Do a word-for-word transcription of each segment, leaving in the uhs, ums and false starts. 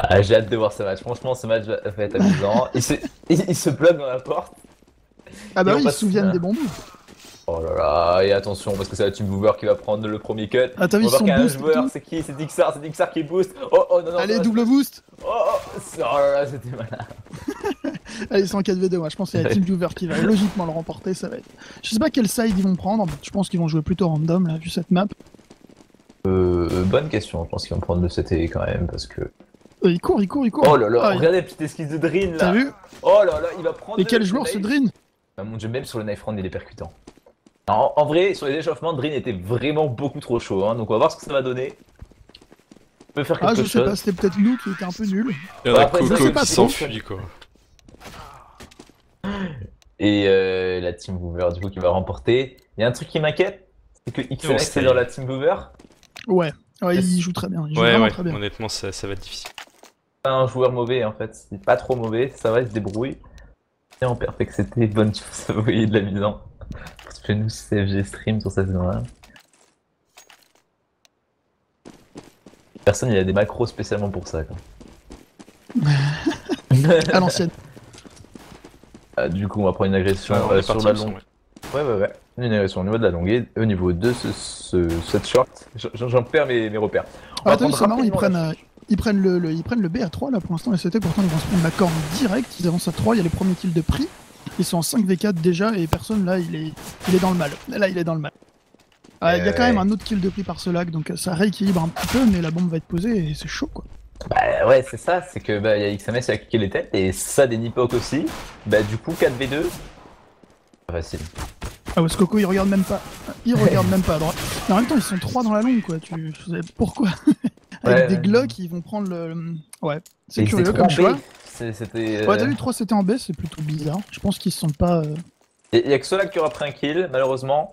Ah, j'ai hâte de voir ce match. Franchement, ce match va va être amusant. Il se, il, il se bloque dans la porte. Ah Et bah on oui, ils se passe. souviennent des bons bouts. Oh là là, et attention, parce que c'est la Team Boover qui va prendre le premier cut. Ah t'as On vu va voir son qu'il y a un boost et joueur, tout. c'est qui? C'est Dixar, c'est Dixar qui boost. Oh oh non, non, ça Allez, va, double boost. oh, oh, c'est- oh là là, c'était malin. Allez, c'est en quatre v deux, moi je pense que c'est la Team Viewer qui va logiquement le remporter, ça va être... Je sais pas quel side ils vont prendre, je pense qu'ils vont jouer plutôt random, là, vu cette map. Euh, bonne question, je pense qu'ils vont prendre le C T quand même, parce que. Euh, il court, il court, il court. Oh là là, Ah, il- regardez la petite esquisse de Drin là. T'as vu? Oh là là, il va prendre. Et le- quel le joueur ce knife. Drin? Ah, mon dieu, même sur le knife round, il est percutant. En, en vrai, sur les échauffements, Drin était vraiment beaucoup trop chaud, hein, donc on va voir ce que ça va donner. On peut faire quelque Ah, je chose. sais pas, c'était peut-être nous qui était un peu nul. Il y en a Après, ça, Coco c'est pas qui trop. s'enfuit quoi. Et euh, la Team Boover, du coup, qui va remporter. Il y a un truc qui m'inquiète, c'est que X N X est dans la Team Boover. Ouais, ouais, Yes. il joue très bien, il joue Ouais, vraiment ouais, très bien. honnêtement, ça, ça va être difficile. Pas un joueur mauvais en fait, c'est pas trop mauvais, ça va, il se débrouille. Et en perfect, c'était bonne chose à envoyer de la mise en. Parce que nous, C F G stream sur cette saison-là. Personne, il a des macros spécialement pour ça. Quoi. À l'ancienne. Ah, du coup, on va prendre une agression Ah, on euh, est sur parti, la il me longue. semble. Ouais, ouais, ouais. Une agression au niveau de la longue et au niveau de ce, ce, cette short. J'en j'en perds mes, mes repères. On Ah, va t'as vu, prendre c'est marrant, ils rapidement la- prennent, euh, ils, prennent le, le- ils prennent le B à trois là pour l'instant, et c'était pourtant ils vont se prendre la corne direct, ils avancent à trois, il y a les premiers kills de prix, ils sont en cinq v quatre déjà, et personne là, il est, il est dans le mal. Là, il est dans le mal. Ah, il y a Euh, quand même ouais. un autre kill de prix par ce lag, donc euh, ça rééquilibre un petit peu, mais la bombe va être posée et c'est chaud quoi. Bah ouais, c'est ça, c'est que bah, y a X M S qui a cliqué les têtes et ça des Nipok aussi. Bah du coup, quatre v deux. Pas facile. Ah ouais, ce Coco il regarde même pas, il regarde même pas à droite. Mais en même temps, ils sont trois dans la longue quoi, tu je sais pourquoi. Avec Ouais, des ouais. Glocks, ils vont prendre le. Ouais, c'est Et curieux c'était comme trop en choix. B. C'est- C'était. Ouais, t'as vu, trois c'était en B, c'est plutôt bizarre. Je pense qu'ils se sont pas. euh, Il y a que ceux-là qui aura pris un kill, malheureusement.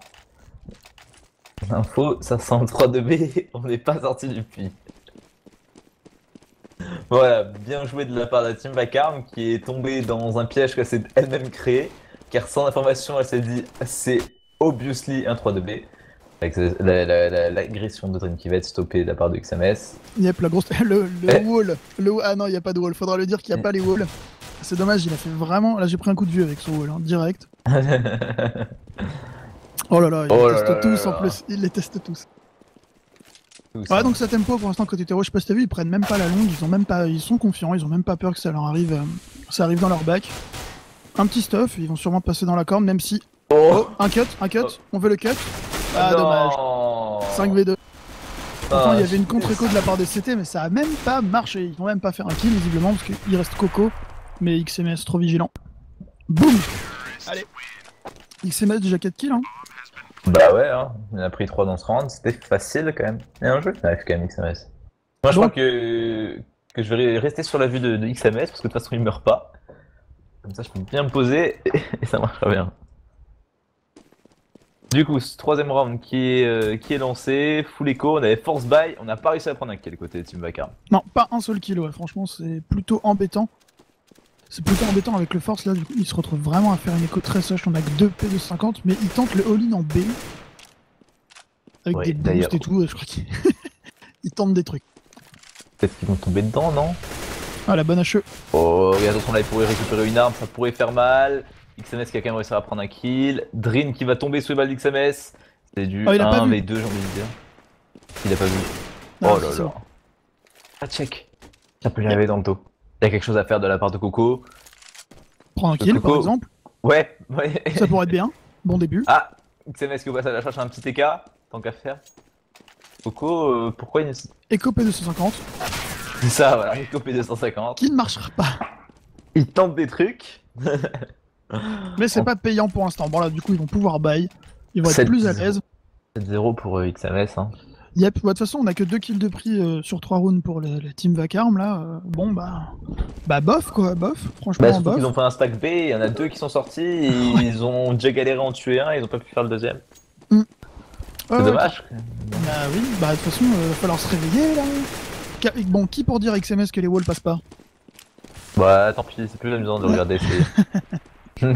Info, ça sent trois de B, on n'est pas sorti du puits. Voilà, bien joué de la part de la team Vacarme qui est tombée dans un piège qu'elle s'est elle-même créé, car sans information, elle s'est dit c'est obviously un trois de B. Avec la- la- la- l'agression de Dream qui va être stoppée de la part de X M S. Yep, la grosse. Le, le Eh. wall. Le... Ah non, il n'y a pas de wall. Faudra le dire qu'il n'y a pas les walls. C'est dommage, il a fait vraiment. Là, j'ai pris un coup de vieux avec son wall, hein, direct. Oh là là, ils Oh les là testent là tous là en là. plus. Ils les testent tous. Tout ça. Ouais, donc ça tempo pour l'instant, côté terreau, je sais pas si t'as vu, ils prennent même pas la longue. Ils ont même pas. Ils sont confiants, ils ont même pas peur que ça leur arrive. euh, Ça arrive dans leur bac. Un petit stuff, ils vont sûrement passer dans la corne, même si. Oh, Un cut, un cut, Oh. on veut le cut. Ah, non. dommage. cinq v deux. Pourtant, Ah, il y avait une je- contre-écho de la part des C T, mais ça a même pas marché. Ils vont même pas faire un kill, visiblement, parce qu'il reste Coco. Mais X M S trop vigilant. Boum. Allez. X M S déjà quatre kills, hein. Bah ouais, hein. Il en a pris trois dans ce round, c'était facile quand même. Et un jeu qui arrive quand même X M S. Moi je Donc- crois que, que je vais rester sur la vue de, de X M S parce que de toute façon il meurt pas. Comme ça je peux bien me poser et, et ça marchera bien. Du coup, ce troisième round qui est, euh, qui est lancé, full echo, on avait force buy, on n'a pas réussi à prendre un kill côté Team Vacarme. Non, pas un seul kill, ouais. Franchement, c'est plutôt embêtant. C'est plutôt embêtant avec le force, là, du coup, il se retrouve vraiment à faire une écho très sèche. On a que deux P de cinquante, mais il tente le all-in en B. Avec Ouais, des d'ailleurs. boosts et tout, je crois qu'il il tente des trucs. Peut-être qu'ils vont tomber dedans, non? Ah, la bonne H E. Oh, et attention là il pourrait récupérer une arme, ça pourrait faire mal. X M S qui a quand même réussi à prendre un kill. Drin qui va tomber sous les balles d'X M S. C'est du Oh, il a pas un vu. v deux j'ai envie de dire. Il a pas vu. Ah, Oh là c'est là. bon. Ah check. Ça peut lui arriver dans le dos. Il y a quelque chose à faire de la part de Coco. Prendre un Le kill, par Coco. exemple. Ouais, ouais. Ça pourrait être bien. Bon début. Ah, X M S qui passe à la chercher un petit T K, tant qu'à faire. Coco, euh, pourquoi il ne... Écho P deux cent cinquante. C'est ça, voilà, il copie deux cent cinquante. Qui ne marchera pas. Il tente des trucs. Mais c'est pas payant pour l'instant. Bon là, du coup, ils vont pouvoir buy. Ils vont être sept plus à zéro. l'aise. sept zéro pour euh, X M S. Hein. Yep, bah, de toute façon, on a que deux kills de prix euh, sur trois rounds pour le, le team Vacarme là. Euh, bon bah. Bah bof quoi, bof. Franchement, Bah, surtout bof. qu'ils ont fait un stack B, il y en a deux qui sont sortis, et ils ont déjà galéré à en tuer un, ils ont pas pu faire le deuxième. Ouais, C'est ouais, dommage. Bah oui, bah de toute façon, euh, va falloir se réveiller là. Ca- Bon, qui pour dire X M S que les walls passent pas? Bah tant pis, c'est plus amusant de regarder. c'est-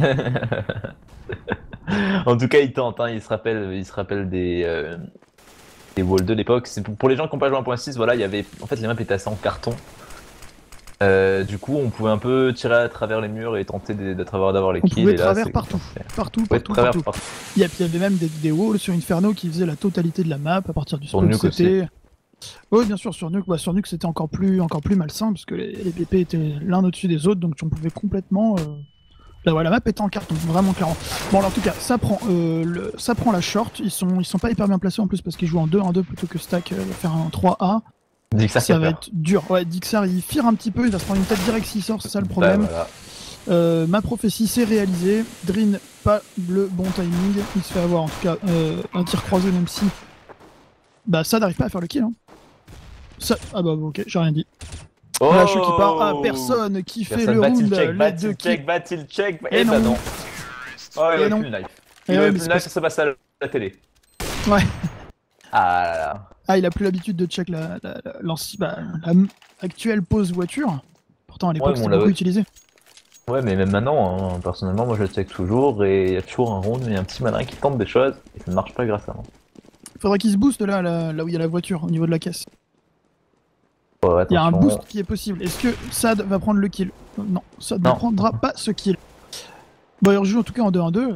En tout cas, il tente, hein, il se rappelle, il se rappelle des, euh, des Wall de l'époque. C'est pour, pour les gens qui n'ont pas joué un point six, voilà, il y avait. En fait, les maps étaient assez en carton. Euh, du coup, on pouvait un peu tirer à travers les murs et tenter de, de travers d'avoir les On kills. pouvait Et là, travers c'est- partout. Partout, Ouais, partout, travers partout. partout. Il y, a- puis il y avait même des, des walls sur Inferno qui faisaient la totalité de la map à partir du Sur spot Nuke c'était. Oui, bien sûr, sur Nuke, bah, sur Nuke c'était encore plus, encore plus malsain parce que les, les B P étaient l'un au-dessus des autres, donc on pouvait complètement. Euh... Là, ouais, la map était en carton, vraiment clairement. Bon, alors, en tout cas, ça prend, euh, le... ça prend la short. Ils sont, ils sont pas hyper bien placés en plus parce qu'ils jouent en deux un deux plutôt que Stack euh, faire un trois A. Dixar qui Ça a va peur. être dur. Ouais, Dixar il fire un petit peu, il va se prendre une tête direct s'il sort, c'est ça le problème. Bah, voilà. Euh, ma prophétie s'est réalisée. Drin, pas le bon timing. Il se fait avoir en tout cas euh, un tir croisé, même si. Bah, ça n'arrive pas à faire le kill. Hein. Ça... Ah bah, ok, j'ai rien dit. Oh Lâche qui part. Ah, personne qui fait Personne le bat-il round. check, Les bat-il deux check, kills. bat-il check, Et et bah non. non. Oh, il Et aurait non. plus le knife. Eh Il ouais, aurait mais plus c'est le knife, parce- ça passe à la télé. Ouais. Ah là là. Ah, il a plus l'habitude de check la, la, la, l'anci- bah, la actuelle pause voiture. Pourtant, à l'époque, Ouais, mais on c'était l'a- beaucoup utilisé. Ouais, mais même maintenant, hein, personnellement, moi je le check toujours et il y a toujours un round, mais il y a un petit malin qui tente des choses et ça ne marche pas grâce à moi. Faudrait qu'il se booste là, là, là où il y a la voiture, au niveau de la caisse. Ouais, Il y a un attention. boost qui est possible. Est-ce que Sad va prendre le kill? Euh, Non, Sad ne Non. prendra pas ce kill. Bon, il rejoue en tout cas en deux un deux.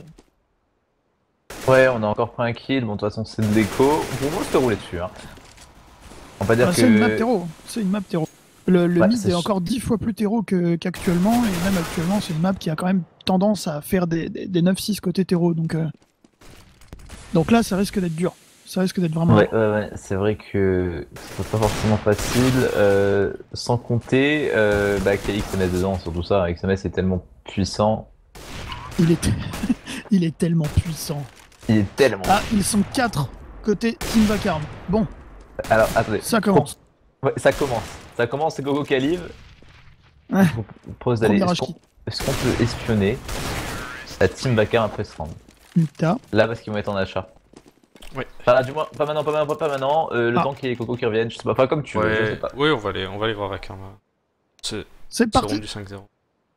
Ouais, on a encore pris un kill, bon de toute façon c'est une déco. On peut se faire rouler dessus. Hein. On va dire Ah, que. c'est une map terreau. C'est une map terreau. Le, le Ouais, mid c'est est su- encore dix fois plus terreau que- qu'actuellement, et même actuellement, c'est une map qui a quand même tendance à faire des, des, des neuf six côté terreau. Donc, euh... donc là, ça risque d'être dur. Ça risque d'être vraiment. Ouais, ouais, ouais, c'est vrai que c'est pas forcément facile, euh, sans compter euh, bah, qu'il y a X M S dedans, surtout ça. X M S est tellement puissant, Il est, il est tellement puissant. il est tellement. Ah, ils sont quatre côté Team Vacarme. Bon, Alors, attendez, ça commence. ouais, ça commence. Ça commence, c'est Gogo qui Calive. Ouais. Je vous propose d'aller. Premier Est-ce rush qu'on kit. est-ce qu'on peut espionner la team Bakar après ce round? Nita. Là, parce qu'ils vont être en achat. Ouais. Enfin, du moins, pas maintenant, pas maintenant, pas maintenant. Euh, le Ah. temps qu'il y ait Coco qui revienne, je sais pas, pas comme tu veux, je sais Ouais, pas. oui, on va aller, on va aller voir avec un. C'est C'est ce parti. round du cinq zéro.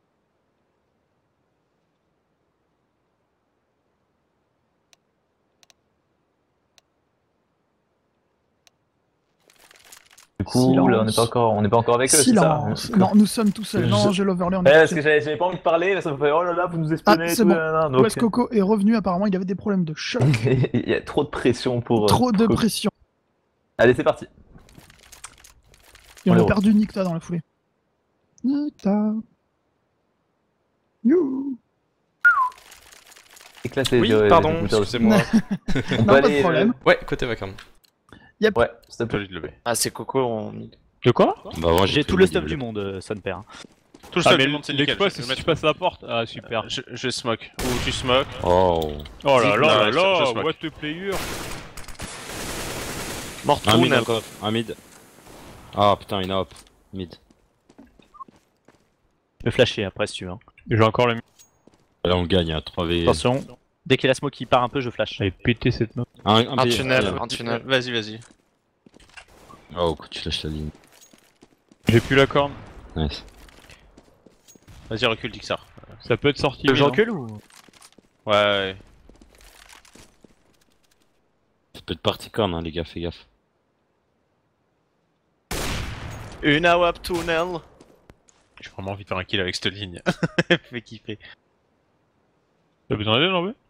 Du coup, Silence. là, on n'est pas encore, on n'est pas encore avec eux, c'est ça? Silence. Non, nous sommes tout seuls. Non, Je- j'ai l'overlay. on est Ouais, tout parce que seuls. j'avais j'avais pas envie de parler, là, ça me fait oh là là, vous nous Ah, espionnez et c'est tout. bon. nan, nan, donc, West Coco est revenu. Apparemment, il avait des problèmes de choc. il y a trop de pression pour. euh, Trop de pour- pression. Allez, c'est parti. Et on On a est perdu Nikta dans la foulée. Nikta. You. Éclaté. Oui, les- les pardon, écouteurs aussi. excusez-moi. On Non, peut pas de aller, problème. Ouais, côté vacarme. euh, Ouais, s'il te plaît. Solide levé. Ah, c'est Coco en mid. De quoi Bah, moi, J'ai fait tout le mon stuff double. du monde, euh, son père. Tout le Ah, seul mais du monde, c'est nickel. l'exploit, je c'est vais si le tu mettre. passes la porte. Ah, super. Je, je smoke. Ou tu smoke. Oh. Oh là Vite, là là, là je- là, je smoke. what the player. Mort Un mid tunnel. encore. Un mid. Ah putain, il a hop. Mid. Je peux flasher après si tu veux. hein. J'ai encore le. Là, on gagne à trois v. Attention, dès qu'il a smoke qui part un peu, je flash. J'avais pété cette map. Un, un, Un B, tunnel, un- un tunnel. Vas-y, vas-y. Oh, tu lâches la ligne. J'ai plus la corne. Nice. Vas-y, recule, Dixar. Ça peut être sorti. Tu veux que je recule ou Ouais, ouais. Ça peut être parti corne, hein, les gars, fais gaffe. Une AWAP tunnel. J'ai vraiment envie de faire un kill avec cette ligne. Fait kiffer. T'as besoin d'aide en vrai?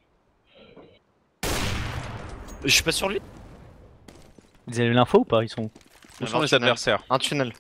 Je suis pas sur lui. Ils avaient l'info ou pas? Ils sont. Où Un sont les tunnel. adversaires? Un tunnel.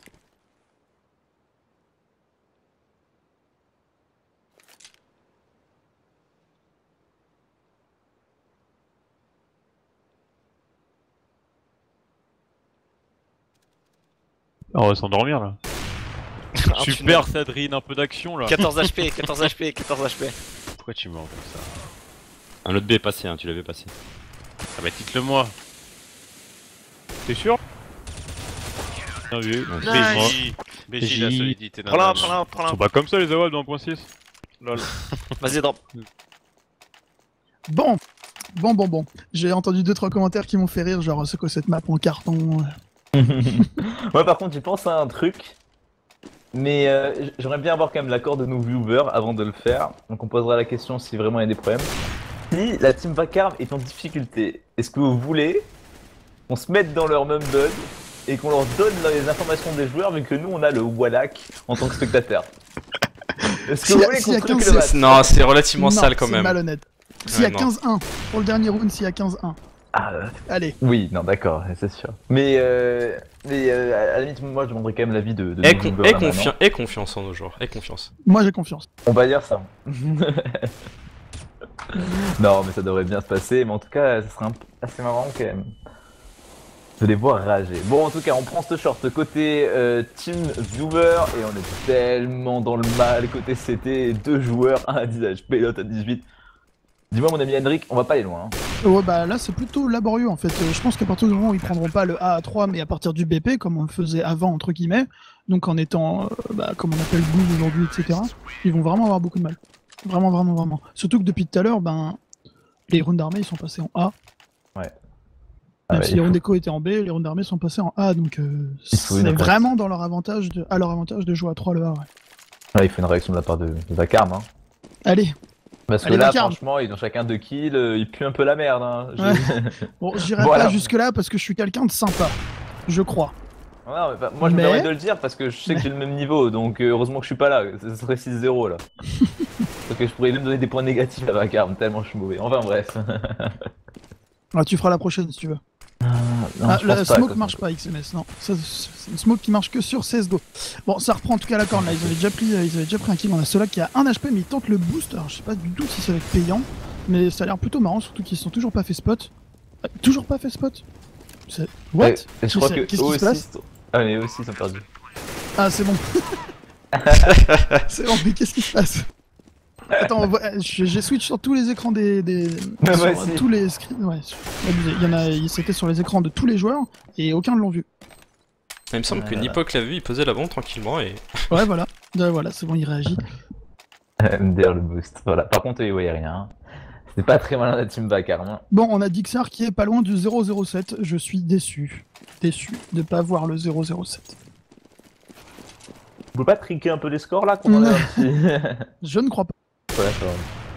Ah, on va s'endormir là. Un Super Sadrine, un peu d'action là. tunnel. quatorze H P, quatorze H P, quatorze H P. Pourquoi tu mens comme ça? Un autre B est passé, hein, tu l'avais passé. Ah bah dites-le moi. T'es sûr? Bien vu. Nice. B J. B J, la J. solidité d'un Prends-la, homme. prends-la, Ils prends-la. sont pas comme ça les awad dans un point six. Lol. Vas-y, drop. Bon, bon, bon, bon. J'ai entendu deux trois commentaires qui m'ont fait rire, genre c'est quoi cette map en carton. Moi, par contre, j'y pense à un truc. Mais euh, j- j'aimerais bien avoir quand même l'accord de nos viewers avant de le faire. Donc on posera la question si vraiment il y a des problèmes. Si la team Vacarme est en difficulté, est-ce que vous voulez qu'on se mette dans leur mumble et qu'on leur donne les informations des joueurs vu que nous on a le Wallach en tant que spectateur. Est-ce que S'il vous y a- voulez s'il y a qu'on truque quinze le match? Non, c'est relativement Non, sale quand c'est même. malhonnête. S'il y a Ouais, non. quinze un pour le dernier round, s'il y a quinze un. Ah, euh, Allez. oui, non, d'accord, c'est sûr. Mais, euh, mais euh, à la limite, moi je demanderais quand même l'avis de, de Aie, nos con- joueurs, aie là, confi- maintenant. aie confiance en nos joueurs, aie confiance. Moi j'ai confiance. On va dire ça. Non, mais ça devrait bien se passer, mais en tout cas, ça serait un peu assez marrant quand même de les voir rager. Bon, en tout cas, on prend ce short côté euh, Team Viewer et on est tellement dans le mal côté C T, deux joueurs, un à dix H P, l'autre à dix-huit. Dis-moi, mon ami Hendrik, on va pas aller loin. Hein. Ouais, bah là c'est plutôt laborieux en fait. Euh, je pense qu'à partir du moment où ils prendront pas le A à trois, mais à partir du B P, comme on le faisait avant, entre guillemets, donc en étant, euh, bah, comme on appelle Goose aujourd'hui, et cetera, ils vont vraiment avoir beaucoup de mal. Vraiment, vraiment, vraiment. Surtout que depuis tout à l'heure, ben, les rounds d'armée ils sont passés en A. Ouais. Même Ah ouais, si il les faut- rounds d'écho étaient en B, les rounds d'armée sont passés en A, donc euh, Il faut une c'est réaction. vraiment dans leur avantage de, à leur avantage de jouer à trois le A. Ouais. Ouais, il faut une réaction de la part de, de Vacarme. Hein. Allez, Parce que Allez, là, Vacarme. franchement, ils ont chacun deux kills, euh, ils puent un peu la merde. Hein. Je- Ouais. bon, j'irai Voilà. pas jusque là parce que je suis quelqu'un de sympa, je crois. Non, mais bah, moi je Mais- me permets de le dire parce que je sais que j'ai le même niveau, donc euh, heureusement que je suis pas là, ce serait six zéro là. Donc je pourrais même donner des points négatifs à Vacarme, tellement je suis mauvais. Enfin bref. Ah, tu feras la prochaine si tu veux. Non, Ah, je la pense pas, smoke quoi. marche pas X M S, non. Ça, C'est une smoke qui marche que sur C S G O. Bon, ça reprend en tout cas la corne là. Ils avaient déjà pris, euh, ils avaient déjà pris un kill. On a ceux-là qui a un H P, mais ils tentent le boost. Alors je sais pas du tout si ça va être payant, mais ça a l'air plutôt marrant, surtout qu'ils sont toujours pas fait spot. Euh, toujours pas fait spot. C'est- What Ouais, et je crois Mais que c'est- qu'est-ce qui eux se passe aussi sont- Ah mais eux aussi ils sont perdus. Ah, c'est bon. C'est bon, mais qu'est-ce qui se passe? Attends, on voit- je- j'ai switch sur tous les écrans des. des Mais sur moi aussi. tous les screens. Ouais, abusé. Il y en a, il- c'était sur les écrans de tous les joueurs et aucun ne l'ont vu. Il me semble que Euh. Nipok l'a vu, il posait la bombe tranquillement et. Ouais, voilà. Ouais, voilà, c'est bon, il réagit. M D R le boost. Voilà. Par contre, ils voyaient rien. C'était pas très malin la team Vacarme. Hein. Bon, on a Dixar qui est pas loin du zéro zéro sept. Je suis déçu. Déçu de pas voir le zéro zéro sept. Vous pouvez pas triquer un peu les scores là qu'on en a un petit... Je ne crois pas. Ouais, d'accord.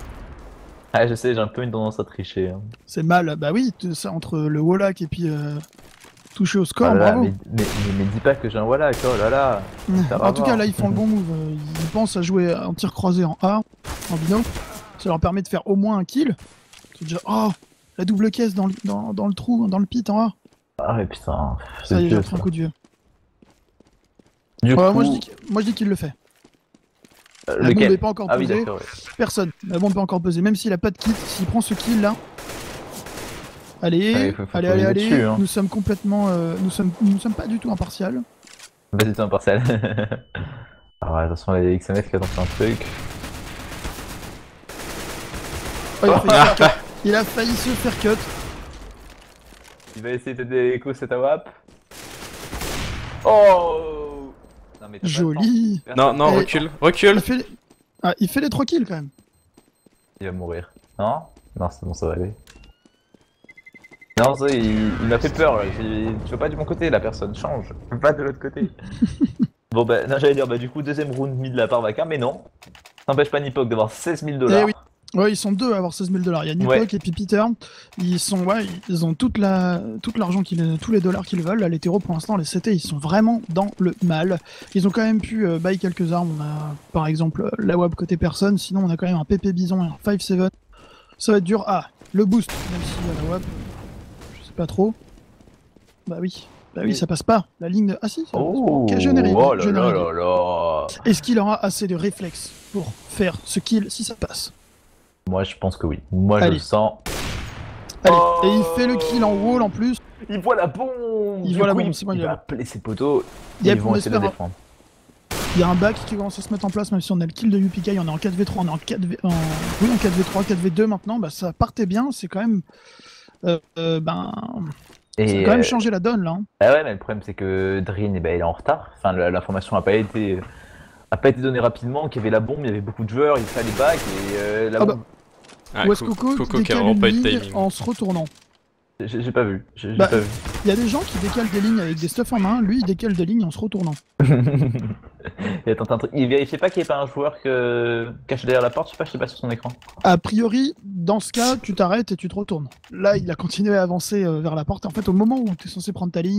Ah je sais, j'ai un peu une tendance à tricher. Hein. C'est mal. Bah oui, t- ça, entre le Wallach et puis euh, toucher au score, Voilà, bravo. mais, mais, mais, mais dis pas que j'ai un Wallach, oh là là. ça va En tout cas, voir. là, ils font le bon move. Euh, Ils pensent à jouer en tir croisé en A, en bino. Ça leur permet de faire au moins un kill. C'est déjà. Oh, la double caisse dans le, dans, dans le trou, dans le pit en A. Ah mais putain. Ça y est, vieux, j'ai pris un coup de vieux. Du Ouais, coup, moi, je dis qu'il- moi, je dis qu'il le fait. euh, La bombe lequel n'est pas encore Ah oui posée. d'accord. Ouais. Personne. La bombe n'est pas encore posée. Même s'il a pas de kit, s'il prend ce kill là. Allez, Allez, faut- faut allez, pas allez, les allez. dessus, hein. Nous sommes complètement. euh, nous, sommes, nous sommes pas du tout impartial. Vas-y, t'es impartial. Alors attention, les X M F qui attendent un truc. Oh, il, a failli se faire cut. Il a failli se faire cut. Il va essayer de t'aider l'écho, c'est ta wap. Oh non, mais t'as pas le Joli. temps. Non, non, Et- recule, Il recule. fait les... Ah, il fait les trois kills quand même. Il va mourir. Non Non, c'est bon, ça va aller. Non, ça, il, il m'a fait peur. Là. J'ai- Tu vas pas du bon côté, la personne change. Pas de l'autre côté. Bon, bah, non, j'allais dire, bah, du coup, deuxième round mid de la part Vacarme, mais non. Ça n'empêche pas Nipok d'avoir seize mille dollars. Eh oui. Ouais, ils sont deux à avoir seize mille dollars. Il y a Nipok Ouais. et puis Peter. Ils sont, ouais, ils ont toute la, toute l'argent qu'ils, tous les dollars qu'ils veulent. Là, les terreaux pour l'instant, les C T, ils sont vraiment dans le mal. Ils ont quand même pu euh, buy quelques armes. On a, par exemple, euh, la W A B côté personne. Sinon, on a quand même un P P Bison et un cinq sept. Ça va être dur. Ah, le boost, même si euh, la W A B, je sais pas trop. Bah oui. Bah oui, ça passe pas. La ligne de... Ah si, ça passe. Oh, Ok, je n'ai rien dit, oh là je n'ai là rien dit. là là. Est-ce qu'il aura assez de réflexes pour faire ce kill si ça passe? Moi, je pense que oui. Moi, je Allez. le sens. Allez, Oh. et il fait le kill en wall en plus. Il voit la bombe. Il Du voit la coup, bombe, il, c'est bon, il il va a- appeler ses poteaux. Il y a Ils vont pour essayer de le espérer- défendre. Il y a un back qui commence à se mettre en place, même si on a le kill de U P K, on est en quatre v trois, on est en quatre v... en... Oui, en quatre v trois, quatre v deux maintenant, bah ça partait bien, c'est quand même... Euh, euh, ben... Ça a Et quand même euh, changé la donne, là. hein. Ah ouais, mais le problème c'est que Drin, eh ben, il est en retard. Enfin, la- l'information n'a pas été, a pas été donnée rapidement. Qu'il y avait la bombe, il y avait beaucoup de joueurs, il fallait back et euh, la Ah bah, bombe. Ah, Ou est-ce Co- Coco, Coco qui qui a décale vraiment une pas eu de ligne timing. en se retournant? J'ai j'ai pas vu. J'ai j'ai Bah, pas vu. Il y a des gens qui décalent des lignes avec des stuff en main, lui il décale des lignes en se retournant. il, a tenté un truc. Il vérifiait pas qu'il n'y ait pas un joueur que... caché derrière la porte. Je sais pas, je sais pas sur son écran. A priori, dans ce cas, tu t'arrêtes et tu te retournes. Là, il a continué à avancer euh, vers la porte. En fait, au moment où tu es censé prendre ta ligne,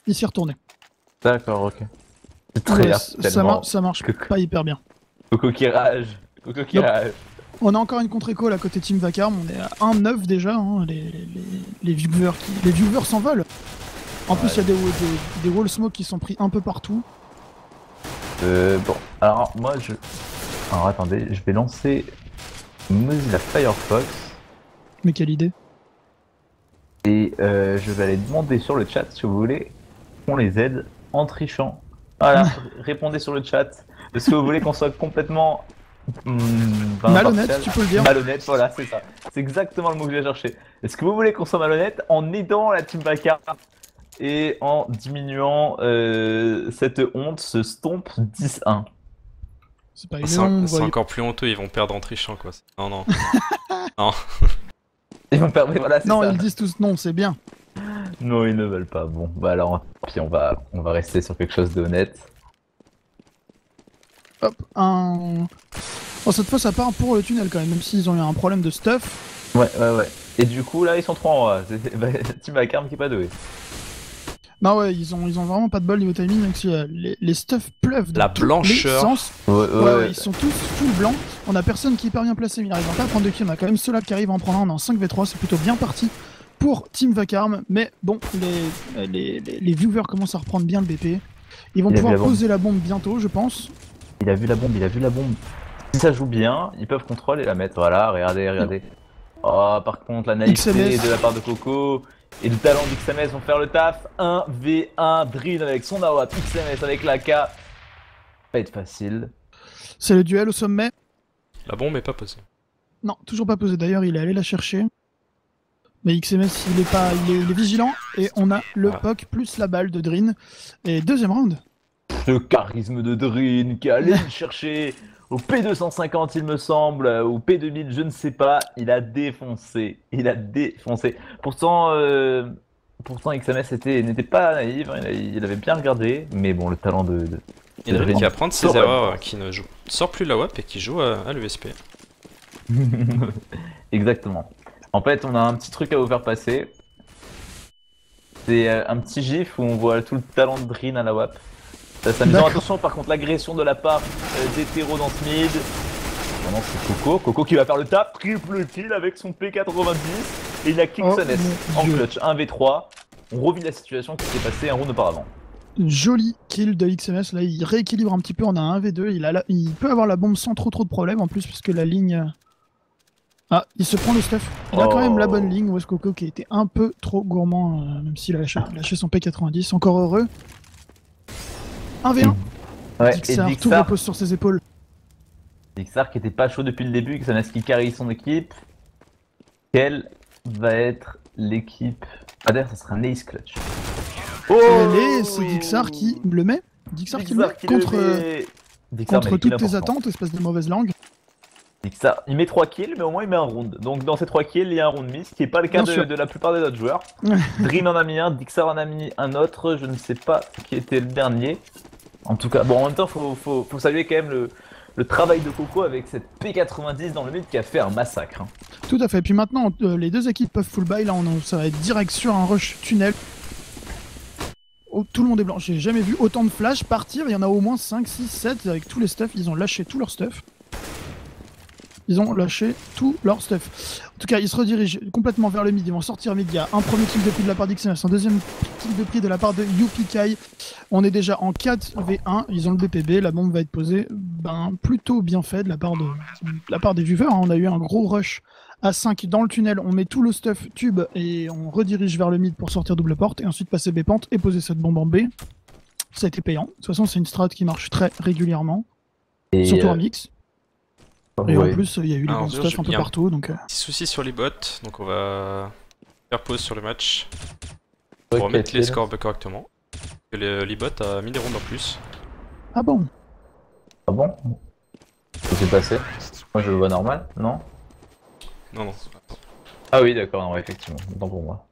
il s'y est retourné. D'accord, ok. C'est très Ouais, bien, ça, tellement. mar- ça marche que- pas hyper bien. Coco qui rage. Coco qui Yep. rage. On a encore une contre-école à côté Team Vacarme, on est à un neuf déjà, hein, les, les, les viewers qui... Les viewers s'envolent. En plus, il y a des, des, des wall smoke qui sont pris un peu partout. Euh, bon, alors moi je... Alors attendez, je vais lancer Mozilla Firefox Mais quelle idée. et euh, je vais aller demander sur le chat si vous voulez qu'on les aide en trichant. Voilà, répondez sur le chat. Est-ce que vous voulez qu'on soit complètement... hum, ben, Malhonnête, impartial tu peux le dire. Malhonnête, voilà, c'est ça. C'est exactement le mot que j'ai cherché. Est-ce que vous voulez qu'on soit malhonnête en aidant la team Vacarme et en diminuant euh, cette honte, ce stomp dix un? C'est pas une C'est honte, en- c'est voyez. encore plus honteux, ils vont perdre en trichant quoi. Non, non. Ils vont perdre, voilà, c'est Non, ça. ils disent tous non, c'est bien. Non, ils ne veulent pas. Bon, bah alors, puis on va, on va rester sur quelque chose d'honnête. Hop, un... Bon, cette fois ça part pour le tunnel quand même, même s'ils ont eu un problème de stuff. Ouais, ouais, ouais. Et du coup, là, ils sont trois en A. C'est bah, Team Vacarme qui est pas doué. Bah ouais, ils ont, ils ont vraiment pas de bol niveau timing, même si euh, les, les stuff pleuvent dans La tous les blancheur. sens. Ouais, Ouais, ouais, ils sont tous full blanc. On a personne qui est hyper bien placé, mais il arrive pas à prendre de kills. On a quand même ceux-là qui arrivent à en prendre un. On est en cinq v trois, c'est plutôt bien parti pour Team Vacarme. Mais bon, les, les, les, les viewers commencent à reprendre bien le B P. Ils vont Il a vu pouvoir la bombe. poser la bombe bientôt, je pense. Il a vu la bombe, il a vu la bombe. Si ça joue bien, ils peuvent contrôler et la mettre. Voilà, regardez, regardez. Oh, par contre, la naïveté X M S. de la part de Coco et le talent d'X M S vont faire le taf. un v un, Drin avec son A W A P, X M S avec l'A K. Pas être facile. C'est le duel au sommet. La bombe est pas posée. Non, toujours pas posé. D'ailleurs, il est allé la chercher. Mais X M S, il est pas, il est, il est vigilant. Et on a le Ah. P O C plus la balle de Drin. Et deuxième round. Le charisme de Drin qui allait le chercher au P deux cent cinquante, il me semble, ou P deux mille, je ne sais pas. Il a défoncé. Il a défoncé. Pourtant, euh, pourtant X M S était- n'était pas naïf. Hein, il, a- il avait bien regardé. Mais bon, le talent de. de... Il y en a Drin. qui apprendre ses Sort, erreurs, ouais. euh, qui ne joue, sort plus la W A P et qui joue à, à l'E S P. Exactement. En fait, on a un petit truc à vous faire passer. C'est euh, un petit gif où on voit tout le talent de Drin à la W A P. Ça, c'est amusant. D'accord. Attention, par contre, l'agression de la part euh, d'Hétéro dans ce mid. Maintenant, c'est Coco. Coco qui va faire le taf. Triple kill avec son P quatre-vingt-dix. Et il a kick Oh son S mon en Dieu. clutch. un v trois. On revit la situation qui s'est passée un round auparavant. Joli kill de X M S. Là, il rééquilibre un petit peu. On a un v deux. Il, a la- il peut avoir la bombe sans trop trop de problèmes en plus, puisque la ligne. Ah, il se prend le stuff. Il a quand même la bonne ligne. West Coco qui était un peu trop gourmand, euh, même s'il a lâché, lâché son P quatre-vingt-dix. Encore heureux. un v un. Ouais, et Dixar, tout Dixar, repose sur ses épaules. Dixar qui était pas chaud depuis le début, X M S qui carry son équipe. Quelle va être l'équipe? Ah d'ailleurs, ça sera un ace clutch. Oh Et c'est Dixar qui le met. Dixar qui le met Dixar qui le contre, euh, met. Dixar contre met des toutes kills tes importants. attentes, espèce de mauvaise langue. Dixar, il met trois kills, mais au moins il met un round. Donc dans ces trois kills, il y a un round miss, ce qui n'est pas le cas Bien de, sûr. de la plupart des autres joueurs. Dream en a mis un, Dixar en a mis un autre, je ne sais pas qui était le dernier. En tout cas, bon, en même temps, faut, faut, faut saluer quand même le, le travail de Coco avec cette P quatre-vingt-dix dans le mid qui a fait un massacre. hein. Tout à fait. Puis maintenant, euh, les deux équipes peuvent full buy. Là, on, ça va être direct sur un rush tunnel. Oh, tout le monde est blanc. J'ai jamais vu autant de flash partir. Il y en a au moins cinq, six, sept avec tous les stuff. Ils ont lâché tout leur stuff. Ils ont lâché tout leur stuff. En tout cas, ils se redirigent complètement vers le mid. Ils vont sortir mid. Il y a un premier kill de prix de la part d'X M S, un deuxième kill de prix de la part de Yupikai. On est déjà en quatre v un. Ils ont le B P B. La bombe va être posée. Ben, plutôt bien fait de la part, de, de la part des viewers. hein. On a eu un gros rush à cinq dans le tunnel. On met tout le stuff tube et on redirige vers le mid pour sortir double porte. Et ensuite passer B pente et poser cette bombe en B. Ça a été payant. De toute façon, c'est une strat qui marche très régulièrement. Et, Surtout euh, en mix. Et ouais. en plus, il y a eu les Alors, bons déjà, stuff je- un peu il y a un- partout. Donc, euh, Petit souci sur les bots, donc on va faire pause sur le match Ok, pour remettre les kill. scores correctement. Que les, les bots a mis des rounds en plus. Ah bon? Ah bon? Qu'est-ce qui s'est passé? Moi je le vois normal, non? Non, non. Ah oui, d'accord, non, effectivement, autant pour moi.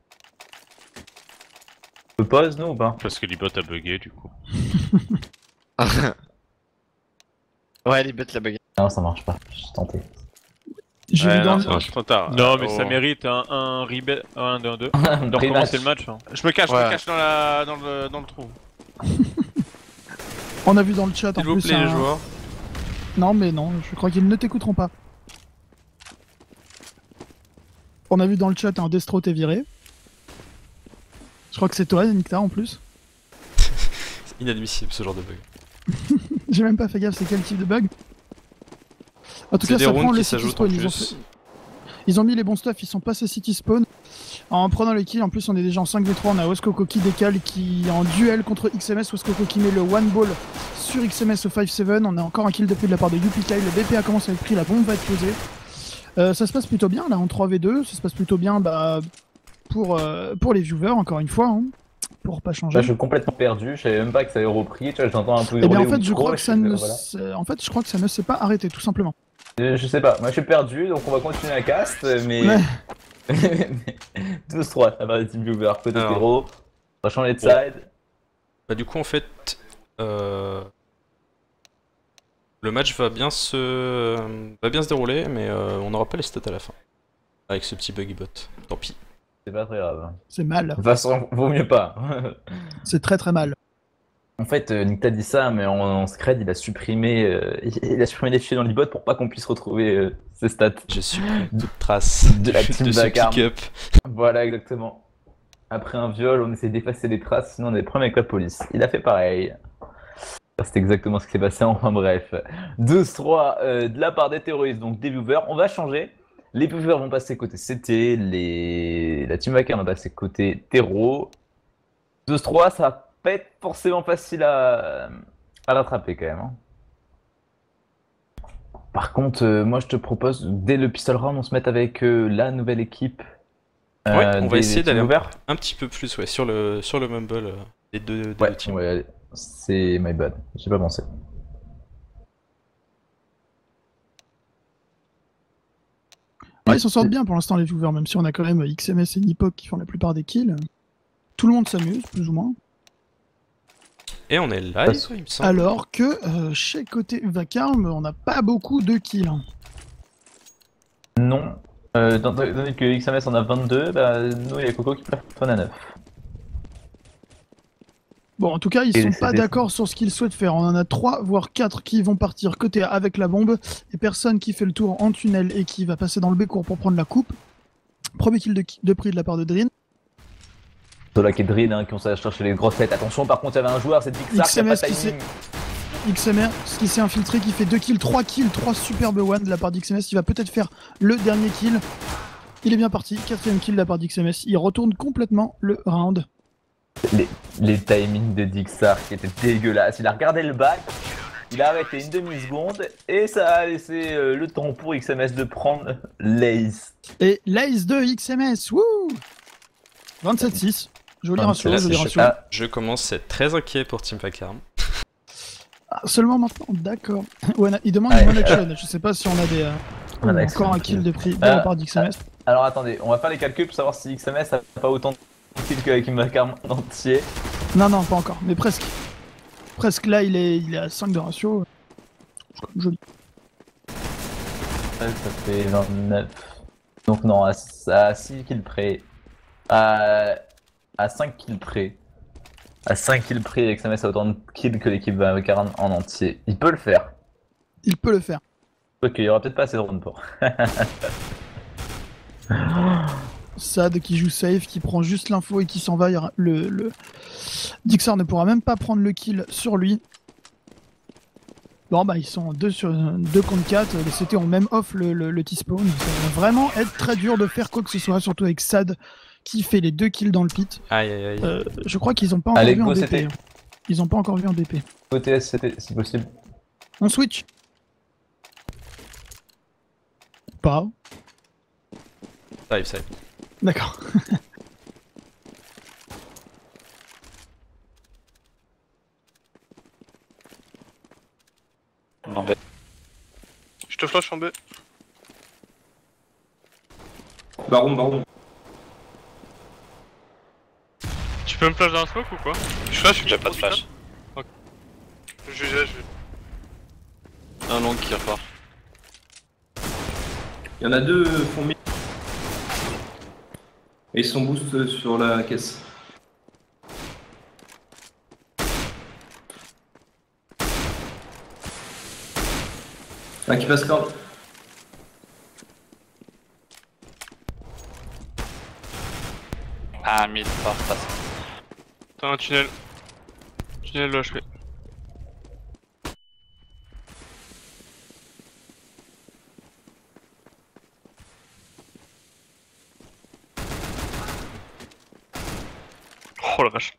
On peut pause, nous ou pas? Parce que l'ibot a bugué du coup. Ouais, les bêtes la bagarre. Non, ça marche pas, j'ai tenté. J'ai Ouais, vu dans non, le... c'est bon, je suis trop tard. Non, mais Oh. ça mérite un, un rebel. Un deux un deux. On doit Rematch. recommencer le match. hein. Je me cache, je Ouais. me cache dans, la... dans, le... dans le trou. On a vu dans le chat en S'il vous plus plaît, les un- joueurs. Non mais non, je crois qu'ils ne t'écouteront pas. On a vu dans le chat un Destro t'est viré. Je crois que c'est toi, Nikta, en plus. C'est inadmissible ce genre de bug. J'ai même pas fait gaffe, c'est quel type de bug. En tout C'est cas, des ça prend rounds le qui city s'ajoutent en spawn. Ils ont, plus. fait- ils ont mis les bons stuff, ils sont passés city spawn. En prenant les kills, en plus on est déjà en cinq v trois, on a Weskoko qui décale, qui est en duel contre X M S. Weskoko qui met le one ball sur X M S au cinq sept. On a encore un kill de plus de la part de U P K. Le B P A commence à être pris, la bombe va être posée. Euh, ça se passe plutôt bien là en trois v deux, ça se passe plutôt bien bah, pour, euh, pour les viewers, encore une fois, hein, pour pas changer. Là, je suis complètement perdu, je savais même pas que ça avait repris, tu vois, j'entends un peu Et hurler bien en au fait, je micro, crois que ça ne, voilà. s- en fait, je crois que ça ne s'est pas arrêté, tout simplement. Euh, Je sais pas, moi je suis perdu, donc on va continuer à cast, mais... Ouais. douze trois, la part des team viewers, côté Alors. héros, on va changer de Bon. side. Bah du coup en fait, euh, le match va bien se euh, va bien se dérouler, mais euh, on n'aura pas les stats à la fin. Avec ce petit buggy bot. Tant pis. C'est pas très grave. C'est mal, De toute façon, vaut mieux pas. c'est très très mal. En fait, euh, Nick t'a dit ça, mais en, en scred, il a supprimé, euh, il a supprimé les fichiers dans l'e-bot pour pas qu'on puisse retrouver euh, ses stats. J'ai supprimé toute trace De la de team ce Vacarme. pick-up. Voilà, exactement. Après un viol, on essaie d'effacer les traces, sinon on a des problèmes avec la police. Il a fait pareil. C'est exactement ce qui s'est passé, enfin bref. douze trois euh, de la part des terroristes, donc des viewers. On va changer. Les viewers vont passer côté C T, les... la team Vacarme va passer côté terreau. douze trois, ça va pas être forcément facile à, à rattraper quand même. hein. Par contre, euh, moi je te propose, dès le pistol round, on se mette avec euh, la nouvelle équipe. Ouais, euh, on va des- essayer des team d'aller ouverts. un petit peu plus ouais, sur le sur le mumble euh, des deux, des Ouais, deux teams. ouais, allez. C'est my bad, j'ai pas pensé. Ouais, ils s'en sortent bien pour l'instant les viewers, même si on a quand même X M S et Nipok qui font la plupart des kills. Tout le monde s'amuse, plus ou moins. Et on est live, Parce- il me semble. Alors que euh, chez côté Vacarme, on n'a pas beaucoup de kills. hein. Non. Euh, dans- tandis que X M S en a vingt-deux, bah, nous il y a Coco qui plafonne à neuf. Bon, en tout cas, ils Et sont c'est pas des- d'accord sur ce qu'ils souhaitent faire. On en a trois, voire quatre qui vont partir côté A avec la bombe, et personne qui fait le tour en tunnel et qui va passer dans le B-court pour prendre la coupe. Premier kill de, de prix de la part de Drin. Solak et Drin hein, qui ont à chercher les grosses têtes. Attention, par contre, il y avait un joueur, c'est Pixar qui a pas X M S qui timing. X M R, ce qui s'est infiltré, qui fait deux kills, trois kills, trois superbes one de la part d'X M S. Il va peut-être faire le dernier kill. Il est bien parti, quatrième kill de la part d'X M S. Il retourne complètement le round. Les, les timings de Dixar qui étaient dégueulasses. Il a regardé le bac, il a arrêté une demi-seconde et ça a laissé euh, le temps pour X M S de prendre l'ace. Et l'ace de X M S, wouh vingt-sept six. Joli Ah, ratio, là, joli c'est ratio. Ah, Je commence à être très inquiet pour Team Vacarme. Ah, seulement maintenant, d'accord. Ouais, il demande Ouais, une one action. Je sais pas si on a des. euh, One ou action, encore un ok. kill de prix de Ah, la part d'X M S. alors attendez, on va faire les calculs pour savoir si X M S a pas autant de kills qu'avec une Vacarme en entier. Non, non, pas encore, mais presque. Presque là, il est, il est à cinq de ratio. Joli. Ça fait vingt-neuf. Donc non, à, à six kills près. À, à cinq kills près. À cinq kills près, X M S a autant de kills que l'équipe Vacarme en entier. Il peut le faire. Il peut le faire. Ok, il y aura peut-être pas assez de rounds pour. Sad qui joue safe, qui prend juste l'info et qui s'en va. il y aura- Le, le... Dixar ne pourra même pas prendre le kill sur lui. Bon bah ils sont deux sur deux contre quatre, les C T ont même off le, le, le T-spawn. Ça va vraiment être très dur de faire quoi que ce soit, surtout avec Sad qui fait les deux kills dans le pit. Aïe aïe aïe. Euh, je crois qu'ils ont pas encore Allez, vu en go B P. C T. hein. Ils ont pas encore vu en B P. Côté S C T, si possible. On switch. Pas. Ça arrive, ça arrive. D'accord. Non, mais... Je te flash en B. Baron, baron. Tu peux me flash dans un smoke ou quoi? Je flash, J'ai pas de flash. Je vais, je vais. Un long qui repart. Il y en a deux font mid. Et ils sont boost sur la caisse. Un qui passe card. Ah, mid, fort, passe. T'as un tunnel. Tunnel de H P. Oh la vache.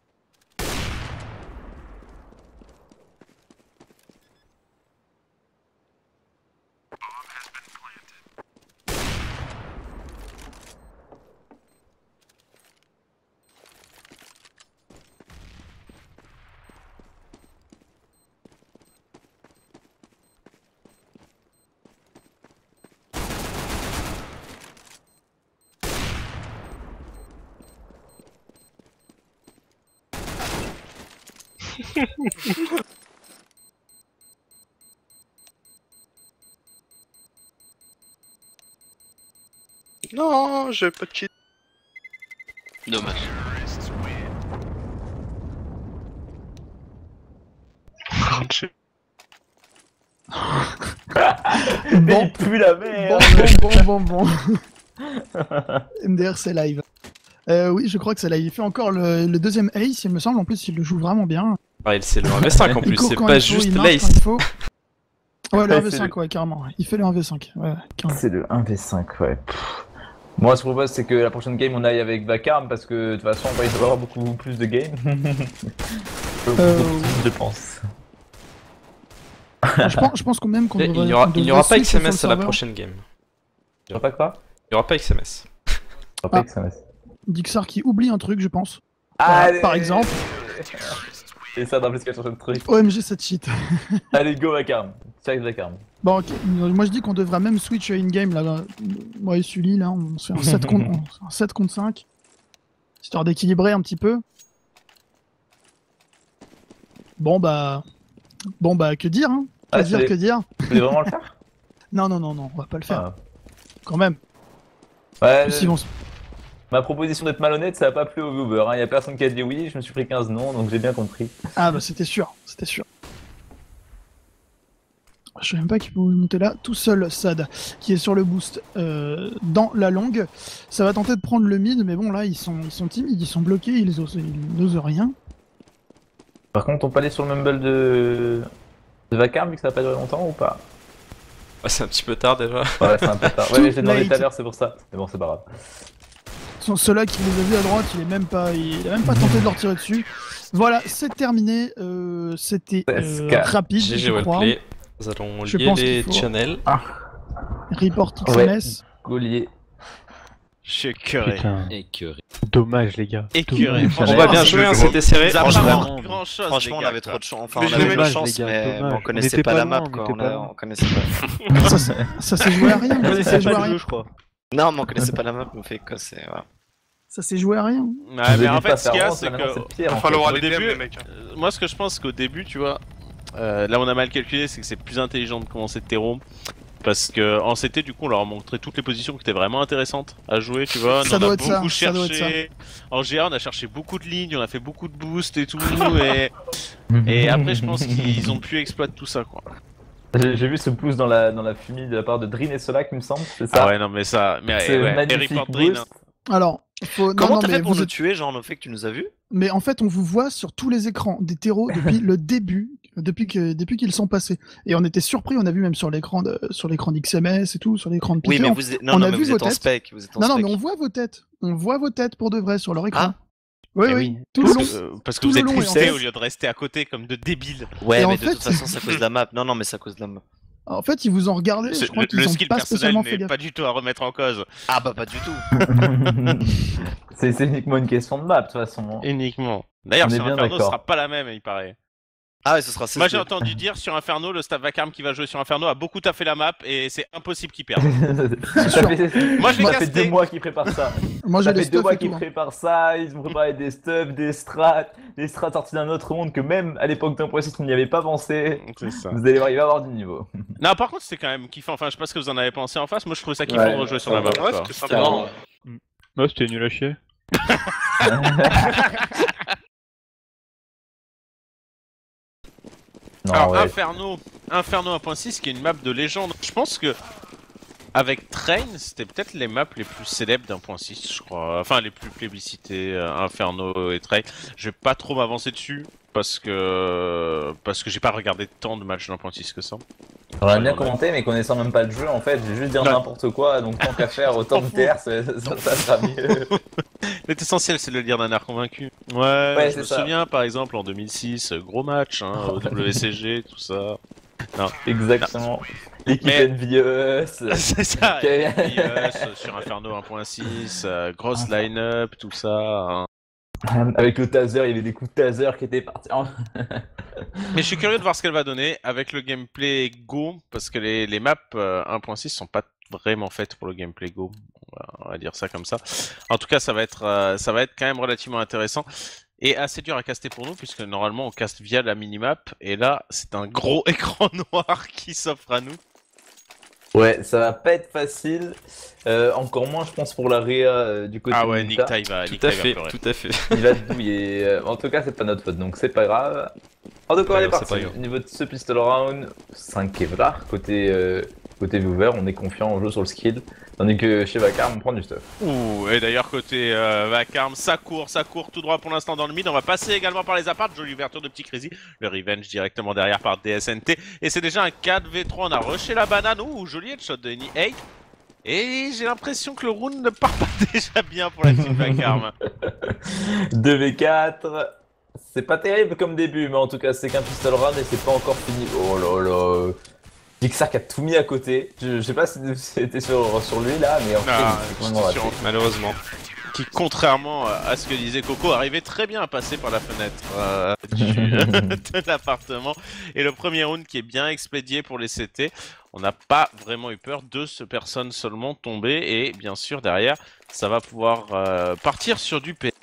Non, j'ai pas de cheat. Dommage. Bon, Il pue la merde. bon, bon, bon, bon, bon. M D R c'est live. Euh, oui, je crois que c'est live. Il fait encore le, le deuxième ace, il me semble. En plus, il le joue vraiment bien. Ah, c'est le un v cinq en Il plus, court c'est quand pas il faut, juste il marche quand l'ace. il faut. Ouais, le Ouais, un v c'est cinq, le- ouais, carrément. Il fait le un v cinq. Ouais, carrément. C'est le un v cinq, ouais. Pff. Moi, ce que je propose, c'est que la prochaine game, on aille avec Vacarme parce que de toute façon, on va y avoir beaucoup plus de games. Euh, Je pense. je pense, je pense quand même qu'on Il devrait. n'y aura, qu'on il n'y aura devrait pas switch sur le X M S à la serveur. prochaine game. Tu vois pas quoi? Il n'y aura pas X M S. Tu vois pas Ah. X M S. Dixar qui oublie un truc, je pense. Allez. Par exemple. Et ça d'implication sur le truc. O M G cette shit. Allez, go Vacarme. Check Vacarme. Bon, ok. Moi je dis qu'on devrait même switch à in-game là. Moi et Sully, là, on se fait un sept contre, un sept contre cinq. Histoire d'équilibrer un petit peu. Bon bah. Bon bah, que dire, hein? Que Ah, dire, c'est- que dire? Tu voulais vraiment le faire? Non, non, non, non, on va pas le faire. Ah. Quand même. Ouais, Plus ils vont se- ma proposition d'être malhonnête, ça a pas plu aux viewers. Hein. Y a personne qui a dit oui, je me suis pris quinze noms, donc j'ai bien compris. Ah bah c'était sûr, c'était sûr. Je sais même pas qu'il peut monter là tout seul, Sad, qui est sur le boost euh, dans la longue. Ça va tenter de prendre le mid, mais bon là ils sont, ils sont timides, ils sont bloqués, ils osent, ils n'osent rien. Par contre, on peut aller sur le mumble de, de Vacarme vu que ça va pas durer longtemps ou pas? Ah, c'est un petit peu tard déjà. Ouais, c'est un peu tard. Ouais, Too mais j'ai demandé late. tout à l'heure, c'est pour ça. Mais bon, c'est pas grave. Sont ceux-là qui les a vus à droite, il est même pas, il a même pas tenté de leur tirer dessus. Voilà, c'est terminé. Euh, C'était euh, S K. rapide, G G je crois. Wellplay. Nous allons Je lier pense les qu'il faut- channels. Report X M S. Gaulier. Je suis curé. Putain, Écœuré. dommage les gars. Écuré. Dommage. On va bien jouer, hein, c'était serré. Franchement, grand chose. franchement, on avait trop de chance. Enfin, Mais on je avait l'ai de mis- chance, Dommage, les gars, mais dommage. on On connaissait était pas pas la loin, map, on quoi. était On, pas a- loin. on connaissait pas. Ça, c'est- ça s'est joué à rien. Ça s'est C'est joué à pas le rien. jeu, je crois. Non, mais on connaissait pas la map, on fait que c'est. Voilà. Ça s'est joué à rien. Ouais, Vous mais avez en dit fait, pas ce qu'il y a, faire c'est honte, maintenant, que. c'est pire, Il va en falloir Au les D M, début, les mecs. euh, moi, ce que je pense, c'est qu'au début, tu vois, euh, là, on a mal calculé, c'est que c'est plus intelligent de commencer de terreau. Parce que en C T, du coup, on leur a montré toutes les positions qui étaient vraiment intéressantes à jouer, tu vois. Ça on doit a être ça, beaucoup ça doit être cherché. En G A, on a cherché beaucoup de lignes, on a fait beaucoup de boosts et tout. et... et après, je pense qu'ils ont pu exploiter tout ça, quoi. J'ai j'ai vu ce pouce dans la, dans la fumée de la part de Drin et Solak, il me semble, c'est ça? Ah ouais, non, mais ça. Mais C'est ouais, magnifique Harry Potter, boost. hein. Alors, faut... non, Comment non, t'as mais fait pour vous nous êtes- tuer, genre, le fait que tu nous as vus? Mais en fait, on vous voit sur tous les écrans des terreaux depuis le début, depuis que depuis qu'ils sont passés. Et on était surpris, on a vu même sur l'écran de sur l'écran d'X M S et tout, sur l'écran de Oui, Piqué. mais on- vous êtes, non, on non, a mais vu vous vos êtes en têtes. spec. Vous êtes en Non, non, spec. mais on voit vos têtes. On voit vos têtes pour de vrai sur leur écran. Ah. Oui, Eh oui, oui. tout le Parce long. que, euh, parce que tout vous le êtes long, et en poussés fait- au lieu de rester à côté comme de débiles. Ouais, Et en mais de fait- toute façon, c'est à cause de la map. Non, non, mais c'est à cause de la map. En fait, ils vous ont regardé. C'est- Je crois le qu'ils le ont skill pas personnel spécialement fait n'est gaffe. pas du tout à remettre en cause. Ah, bah, pas du tout. C'est c'est uniquement une question de map, de toute façon. Uniquement. D'ailleurs, On est sur bien Inferno, ce d'accord. sera pas la même, il paraît. Ah ouais, ce sera Moi j'ai entendu dire sur Inferno, le staff Vacarme qui va jouer sur Inferno a beaucoup taffé la map et c'est impossible qu'il perde. ça fait, Moi je vais ça fait caster. deux mois qu'ils préparent ça. Moi j'ai Ça des fait deux stuff mois et qu'ils tout. hein. préparent ça, ils ont préparé des stuffs, des strats, des strats sortis d'un autre monde que même à l'époque d'un point six on n'y avait pas pensé. C'est ça. Vous allez voir, il va y avoir du niveau. Non, par contre c'était quand même kiffant. Enfin, je sais pas ce que vous en avez pensé en face. Moi je trouvais ça kiffant Ouais. de rejouer sur la map. Ouais, quoi. c'était sympa. Carrément. Ouais, c'était nul à chier. Non, Alors ouais. Inferno, Inferno un point six qui est une map de légende. Je pense que avec Train, c'était peut-être les maps les plus célèbres d'un point six, je crois. Enfin, les plus plébiscités, euh, Inferno et Train. Je vais pas trop m'avancer dessus parce que parce que j'ai pas regardé tant de matchs d'un point six que ça. J'aurais bien commenté, mais connaissant même pas le jeu, en fait, j'ai juste dire Ouais. n'importe quoi, donc tant qu'à faire autant de terre, ça, ça, ça sera mieux. L'essentiel, c'est de le dire d'un air convaincu. Ouais, Ouais, je c'est me ça. souviens, par exemple, en deux mille six, gros match, hein, au W C G, tout ça. Exactement. L'équipe Mais- Envious. C'est ça, Ok. Envious, euh, sur Inferno un point six, euh, grosse line-up, tout ça. hein. Avec le taser, il y avait des coups de taser qui étaient partis. en- Mais je suis curieux de voir ce qu'elle va donner avec le gameplay Go, parce que les, les maps euh, un point six sont pas vraiment faites pour le gameplay Go. On va, on va dire ça comme ça. En tout cas, ça va être, euh, ça va être quand même relativement intéressant. Et assez dur à caster pour nous, puisque normalement on caste via la minimap, et là c'est un gros écran noir qui s'offre à nous. Ouais, ça va pas être facile. Euh, encore moins, je pense, pour la Réa euh, du côté Ah de ouais, Nikta. Nick Tai va, Tout Nick à Tai va fait, pleurer. tout à fait. Il va te douiller. Euh, En tout cas, c'est pas notre faute, donc c'est pas grave. En tout cas, on Ouais, est c'est parti. pas grave. Au niveau de ce pistol round, cinq Kevlar. Côté, euh, côté viewer, on est confiant, on joue sur le skill. Tandis que chez Vacarme, on prend du stuff. Ouh, et d'ailleurs côté euh, Vacarme, ça court, ça court tout droit pour l'instant dans le mid. On va passer également par les apparts, jolie ouverture de Petit Crazy, le revenge directement derrière par D S N T. Et c'est déjà un quatre v trois, on a rushé la banane, ouh, joli headshot de N I huit. Et j'ai l'impression que le round ne part pas déjà bien pour la team Vacarme. deux v quatre. C'est pas terrible comme début, mais en tout cas, c'est qu'un pistol round et c'est pas encore fini. Oh là là. Dixark a tout mis à côté. Je, je sais pas si c'était sur, sur lui là, mais en fait, Ah, il s'est complètement c'est raté. sûr. Malheureusement. Qui, contrairement à ce que disait Coco, arrivait très bien à passer par la fenêtre euh, du, de l'appartement. Et le premier round qui est bien expédié pour les C T, on n'a pas vraiment eu peur, deux personnes seulement tombées. Et bien sûr, derrière, ça va pouvoir euh, partir sur du P.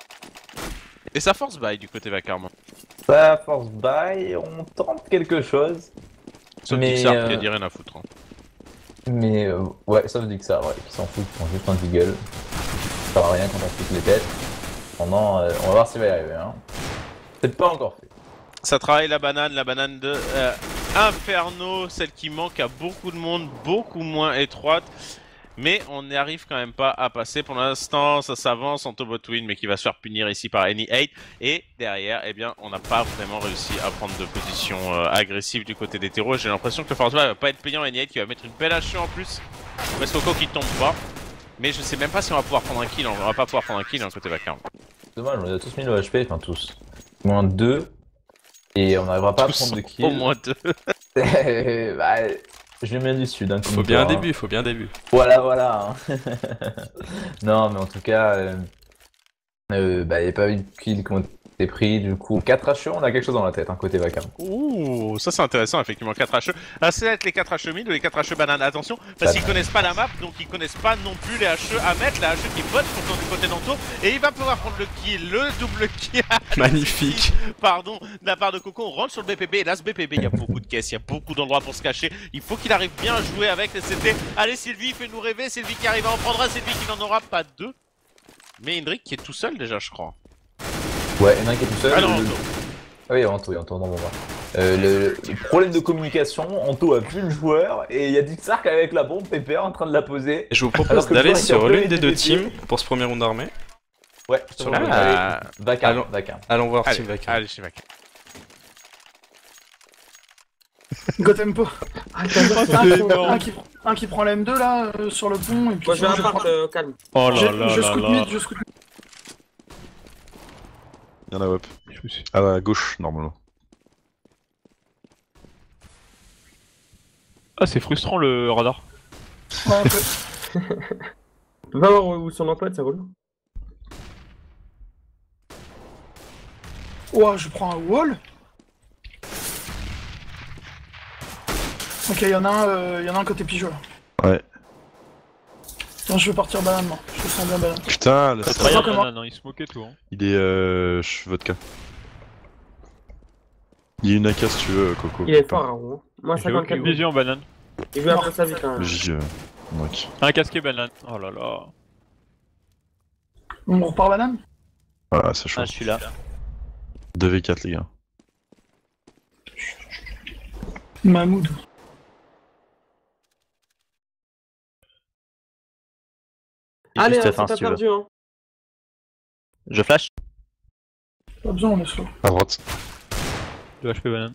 Et ça force buy du côté Vacarme. Ça force buy, on tente quelque chose. Sauf Mais, Dixar euh, qui a dit rien à foutre. hein. Mais euh, ouais, sauf Dixar, ouais, qui s'en fout, qui prend juste un deagle. Ça sert à rien quand on fout les têtes. Pendant, euh, on va voir s'il va y arriver. Hein. C'est pas encore fait. Ça travaille la banane, la banane de euh, Inferno, celle qui manque à beaucoup de monde, beaucoup moins étroite. Mais on n'y arrive quand même pas à passer. Pour l'instant, ça s'avance en Tobot Win, mais qui va se faire punir ici par N I huit. Et derrière, eh bien, on n'a pas vraiment réussi à prendre de position euh, agressive du côté des terreaux. J'ai l'impression que le Force va pas être payant. N I huit qui va mettre une belle H E en plus. Parce Coco qui tombe pas. Mais je sais même pas si on va pouvoir prendre un kill. On va pas pouvoir prendre un kill hein, côté Vacarme. Dommage, on a tous mis le H P, enfin tous. Moins deux. Et on n'arrivera pas à prendre de kills. Au moins deux. Bah, je viens bien du sud. Hein, comme Faut bien un toi, hein. début, faut bien un début. Voilà, voilà. hein. Non, mais en tout cas, euh, euh, bah, il n'y a pas eu de kills qui ont été pris. Du coup, quatre H E, on a quelque chose dans la tête, hein, côté Vacarme. Ouh, ça c'est intéressant, effectivement, quatre H E. Ah, c'est être les quatre H E mid ou les quatre H E banane. Attention, parce qu'ils connaissent pas la map, donc ils connaissent pas non plus les H E à mettre. La H E qui est bonne pourtant du côté d'Anto. Et il va pouvoir prendre le kill, le double kill. Magnifique. Pardon, de la part de Coco. On rentre sur le B P B. Et là, ce B P B, il y a beaucoup de caisses, il y a beaucoup d'endroits pour se cacher. Il faut qu'il arrive bien à jouer avec les C T. Allez, Sylvie, fais-nous rêver. Sylvie qui arrive à en prendre un. Sylvie qui n'en aura pas deux. Mais Hendrik qui est tout seul déjà, je crois. Ouais, il y en a un qui est tout seul. Ah non, le- Anto. Ah oui, Anto, Anto, non, bon, bah. Euh, le, le problème de communication, Anto a vu le joueur et il y a Dixark avec la bombe Pépère en train de la poser. Je vous Alors propose que le d'aller joueur était sur en plein l'une des deux milieu des teams pour ce premier round armé. Ouais, Sur sur le- le Ah. Vacarme, Allons- Vacarme. Allons voir Allez, Team Vacarme. allez, chez Vacarme. Go tempo. Un, énorme. un qui, un qui prend la M deux là euh, sur le pont et puis Moi je vais sinon, un part, prends- euh, calme. Oh je, là là je là scoot là. mid, je scoot mid. Il y en a up. À gauche, normalement. Ah, c'est frustrant le radar. Ouais, un peu. Va voir où sont nos potes, ça roule. Ouah, je prends un wall. Ok, y'en a un, euh, y'en a un côté pigeot là. Ouais. Tiens, je vais partir banane moi, je sens bien banane. Putain, le Très bien, comment non, il se moquait tout. Hein. Il est euh. je- vodka. Il y a une A K si tu veux, Coco. Il est fort, hein. Moi, J'ai cinquante-quatre aucune vision, banane. Il veut après sa vie quand même. J. Euh... Donc. Un casqué banane. Oh là là. On repart banane? Voilà, c'est chaud. Ah, je suis là. deux v quatre, les gars. Mahmoud. Allez, Juste hein, F un, c'est pas si tu veux. perdu, hein. Je flash. Pas besoin, on est slow. À droite. deux H P banane.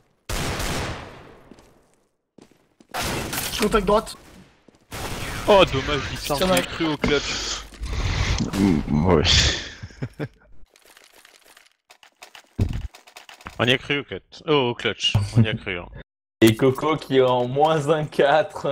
Je contact droite. Oh, dommage, il s'en Ça va. est cru au clutch. Mm, ouais. On y a cru au clutch. Oh, au clutch. On y a cru. Hein. Et Coco qui est en moins un quatre.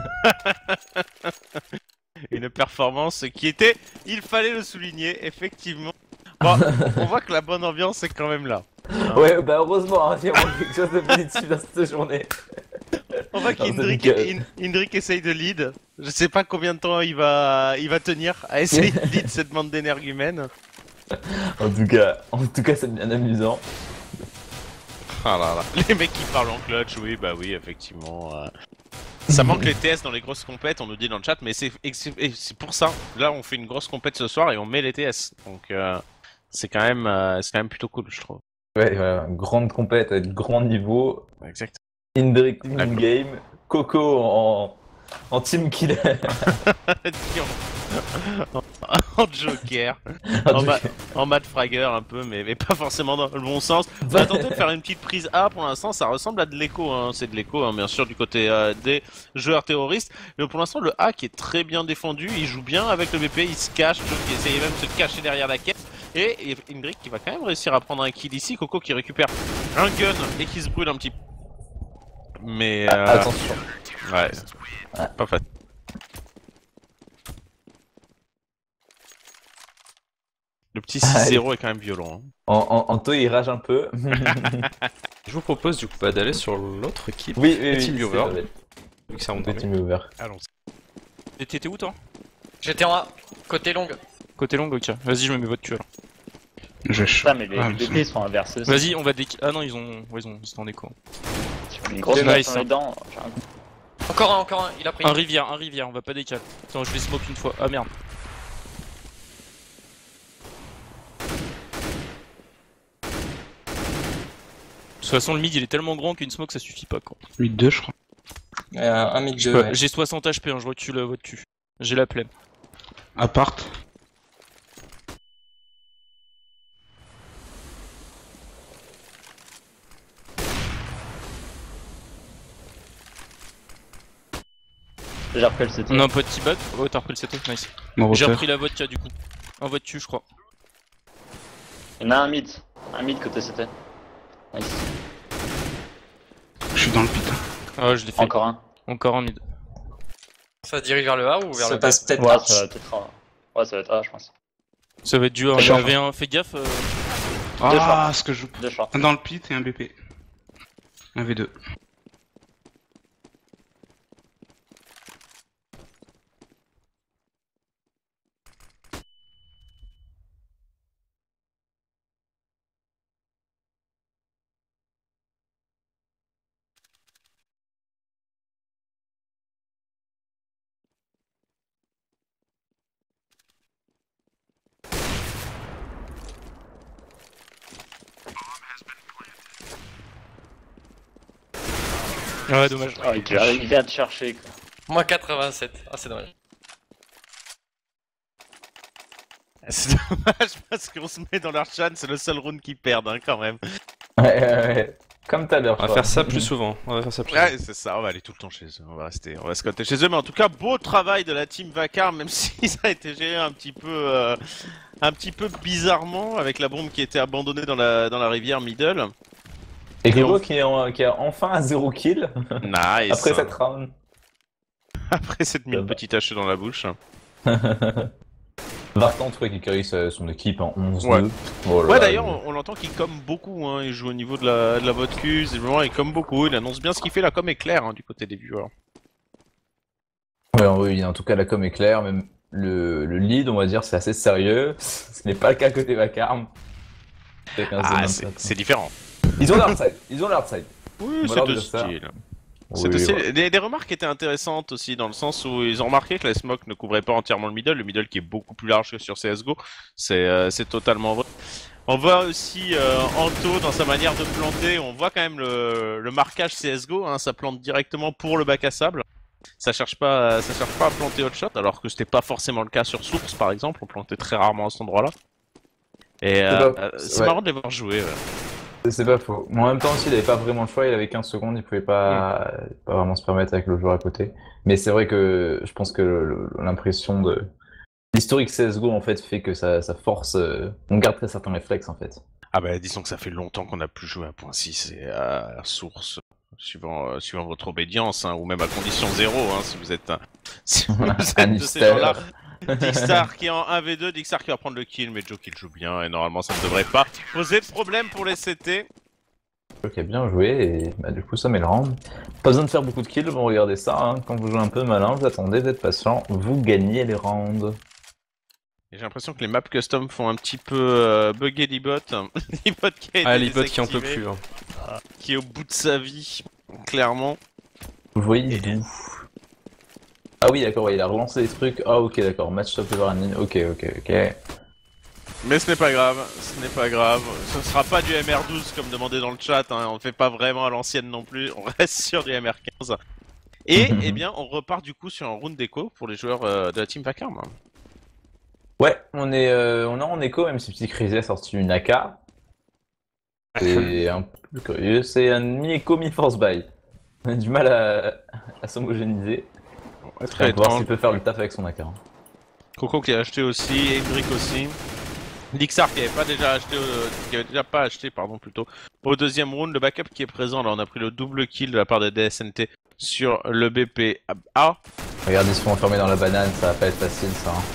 Une performance qui était, il fallait le souligner, effectivement. Bon, on voit que la bonne ambiance est quand même là. Ouais, bah heureusement, hein, il y a vraiment quelque chose de positif dans cette journée. On voit Non, qu'Indrick c'est nickel. In- Indrick essaye de lead. Je sais pas combien de temps il va, il va tenir à essayer de lead cette bande d'énergumènes. En tout cas, en tout cas, c'est bien amusant. Ah là là. Les mecs qui parlent en clutch, oui, bah oui, effectivement. euh. Ça manque les T S dans les grosses compètes, on nous dit dans le chat, mais c'est et c'est- et c'est pour ça. Là, on fait une grosse compète ce soir et on met les T S. Donc, euh, c'est quand même, euh, c'est quand même plutôt cool, je trouve. Ouais, ouais, grande compète avec grand niveau. Exact. Indrick team game, Coco en, en team killer. en, en Joker, en, ma en Mad Fragger un peu, mais, mais pas forcément dans le bon sens. On va tenter de faire une petite prise A pour l'instant, ça ressemble à de l'écho, hein. C'est de l'écho hein, bien sûr du côté euh, des joueurs terroristes, mais pour l'instant le A qui est très bien défendu, il joue bien avec le B P, il se cache, il essaye même de se cacher derrière la caisse, et, et Indrick qui va quand même réussir à prendre un kill ici, Coco qui récupère un gun et qui se brûle un petit peu. Mais euh... Attention. Ouais, pas facile. Le petit six zéro est quand même violent. Hein. En, en, Anto il rage un peu. Je vous propose du coup bah, d'aller sur l'autre équipe. Oui, oui, la oui, Team c'est Viewer. vrai. Vu que ça rentre Le dans team les- over. Allons-y. Et t'étais où toi? J'étais en A, côté long. Côté long, ok. Vas-y, je me mets votre cul alors. J'ai chaud. Putain, mais les Ah, B P sont inversés. Vas-y, on va déc... Ah non, ils ont. Ouais, ils ont. Ils sont en écho. Une grosse Nice, nice, dans hein. les dents. Encore un, encore un, il a pris. Un rivière, un rivière, on va pas décaler. Attends, je vais smoke une fois. Ah merde. De toute façon, le mid il est tellement grand qu'une smoke ça suffit pas quoi. mid deux, je crois. Euh, un mid Je deux. peux- J'ai soixante H P, hein, je recule à votre cul. J'ai la plaine. Appart. J'ai repris le C T. On a un pote qui bug. Oh, t'as repris le C T, nice. Mon J'ai repère. repris la vodka du coup. Un vote dessus, je crois. Il y en a un mid. Un mid côté C T. Nice. Je suis dans le pit. Ah, je l'ai fait. Encore un. Encore un mid. Ça dirige vers le A ou vers Ça le B? passe peut-être Ouais, large. ça va peut-être A. Ouais, ça va être A, je pense. Ça va être dur. Il y avait un. Fais gaffe. euh, Ah, ce que je. Deux shorts. Un dans le pit et un B P. Un V deux. Ouais, dommage. Ah, il vient- il vient te chercher quoi. Moins quatre-vingt-sept. Ah, c'est dommage. C'est dommage parce qu'on se met dans leur chan, c'est le seul round qu'ils perdent hein, quand même. Ouais, ouais, ouais. Comme tout à l'heure. On va faire ça plus souvent. On va faire ça plus Ouais, souvent. c'est ça, on va aller tout le temps chez eux, on va rester, on va se coter chez eux, mais en tout cas, beau travail de la team Vacar, même si ça a été géré un petit peu, euh, un petit peu bizarrement, avec la bombe qui était abandonnée dans la, dans la rivière Middle. Et Rivo qui est, en- qui est enfin à zéro kill. Nice. Après cette round. Après cette mille petites haches dans la bouche. Vartan, en tout cas, qui carry sa- son équipe en onze deux. Ouais. Oh là Ouais, là, d'ailleurs, il- on, on l'entend qu'il comme beaucoup, hein. Il joue au niveau de la, de la vodka, vraiment, il comme beaucoup. Il annonce bien ce qu'il fait, la com est claire, hein, du côté des viewers. Ouais, oui, en tout cas, la com est claire, même le, le lead, on va dire, c'est assez sérieux. Ce n'est pas le cas côté Vacarme. Ah, c'est c'est différent. Ils ont leur side, ils ont leur side. Oui, On va c'est leur de dire ça. style. C'est Oui, aussi- voilà. des, des remarques étaient intéressantes aussi, dans le sens où ils ont remarqué que la smoke ne couvrait pas entièrement le middle, le middle qui est beaucoup plus large que sur C S G O, c'est euh, c'est totalement vrai. On voit aussi euh, Anto dans sa manière de planter, on voit quand même le, le marquage C S G O, hein, ça plante directement pour le bac à sable. Ça cherche pas, ça cherche pas à planter hot shot, alors que c'était pas forcément le cas sur Source par exemple, on plantait très rarement à cet endroit-là. Et euh, C'est pas- euh, c'est ouais. marrant de les voir jouer. Ouais. C'est- C'est pas faux. Mais en même temps aussi, il avait pas vraiment le choix, il avait quinze secondes, il pouvait pas, pas vraiment se permettre avec le joueur à côté. Mais c'est vrai que je pense que le- l'impression de l'historique C S G O en fait fait que ça, ça force, euh, on garde très certains réflexes en fait. Ah bah disons que ça fait longtemps qu'on n'a plus joué à point six et à Source, suivant, euh, suivant votre obédience, hein, ou même à condition zéro, hein, si vous êtes un... Si vous êtes Un de ces Easter. gens-là. Dixstar qui est en un v deux, Dixstar qui va prendre le kill, mais Joe qui le joue bien, et normalement ça ne devrait pas poser de problème pour les C T. Ok, bien joué, et bah, du coup ça met le round. Pas besoin de faire beaucoup de kills, bon regardez ça, hein. Quand vous jouez un peu malin, vous attendez, vous êtes patient, vous gagnez les rounds. Et j'ai l'impression que les maps custom font un petit peu euh, bugger l'e-bot. L'e-bot qui a été Ah, l'e-bot qui en peut désactivé, plus. Hein. ah, qui est au bout de sa vie, clairement. Vous voyez d'où? Ah oui d'accord, ouais, il a relancé les trucs, ah ok d'accord, match stop over admin, ok ok ok. Mais ce n'est pas grave, ce n'est pas grave. Ce ne sera pas du M R douze comme demandé dans le chat, hein. On ne fait pas vraiment à l'ancienne non plus, on reste sur du M R quinze. Et eh bien on repart du coup sur un round d'écho pour les joueurs euh, de la team Vacarme. Ouais, on est, euh, on est en écho, même si Petit Crazy a sorti une A K. C'est un peu plus curieux, c'est un mi-écho, mi-force buy. On a du mal à, à s'homogénéiser. Ouais, On va voir s'il peut faire le taf avec son A K. hein. Coco qui a acheté aussi, Hendrik aussi. Dixar qui avait pas déjà acheté, euh, qui avait déjà pas acheté, pardon plutôt. Au deuxième round, le backup qui est présent, là on a pris le double kill de la part des D S N T sur le B P A. Regarde, ils se font enfermer dans la banane, ça va pas être facile ça. hein.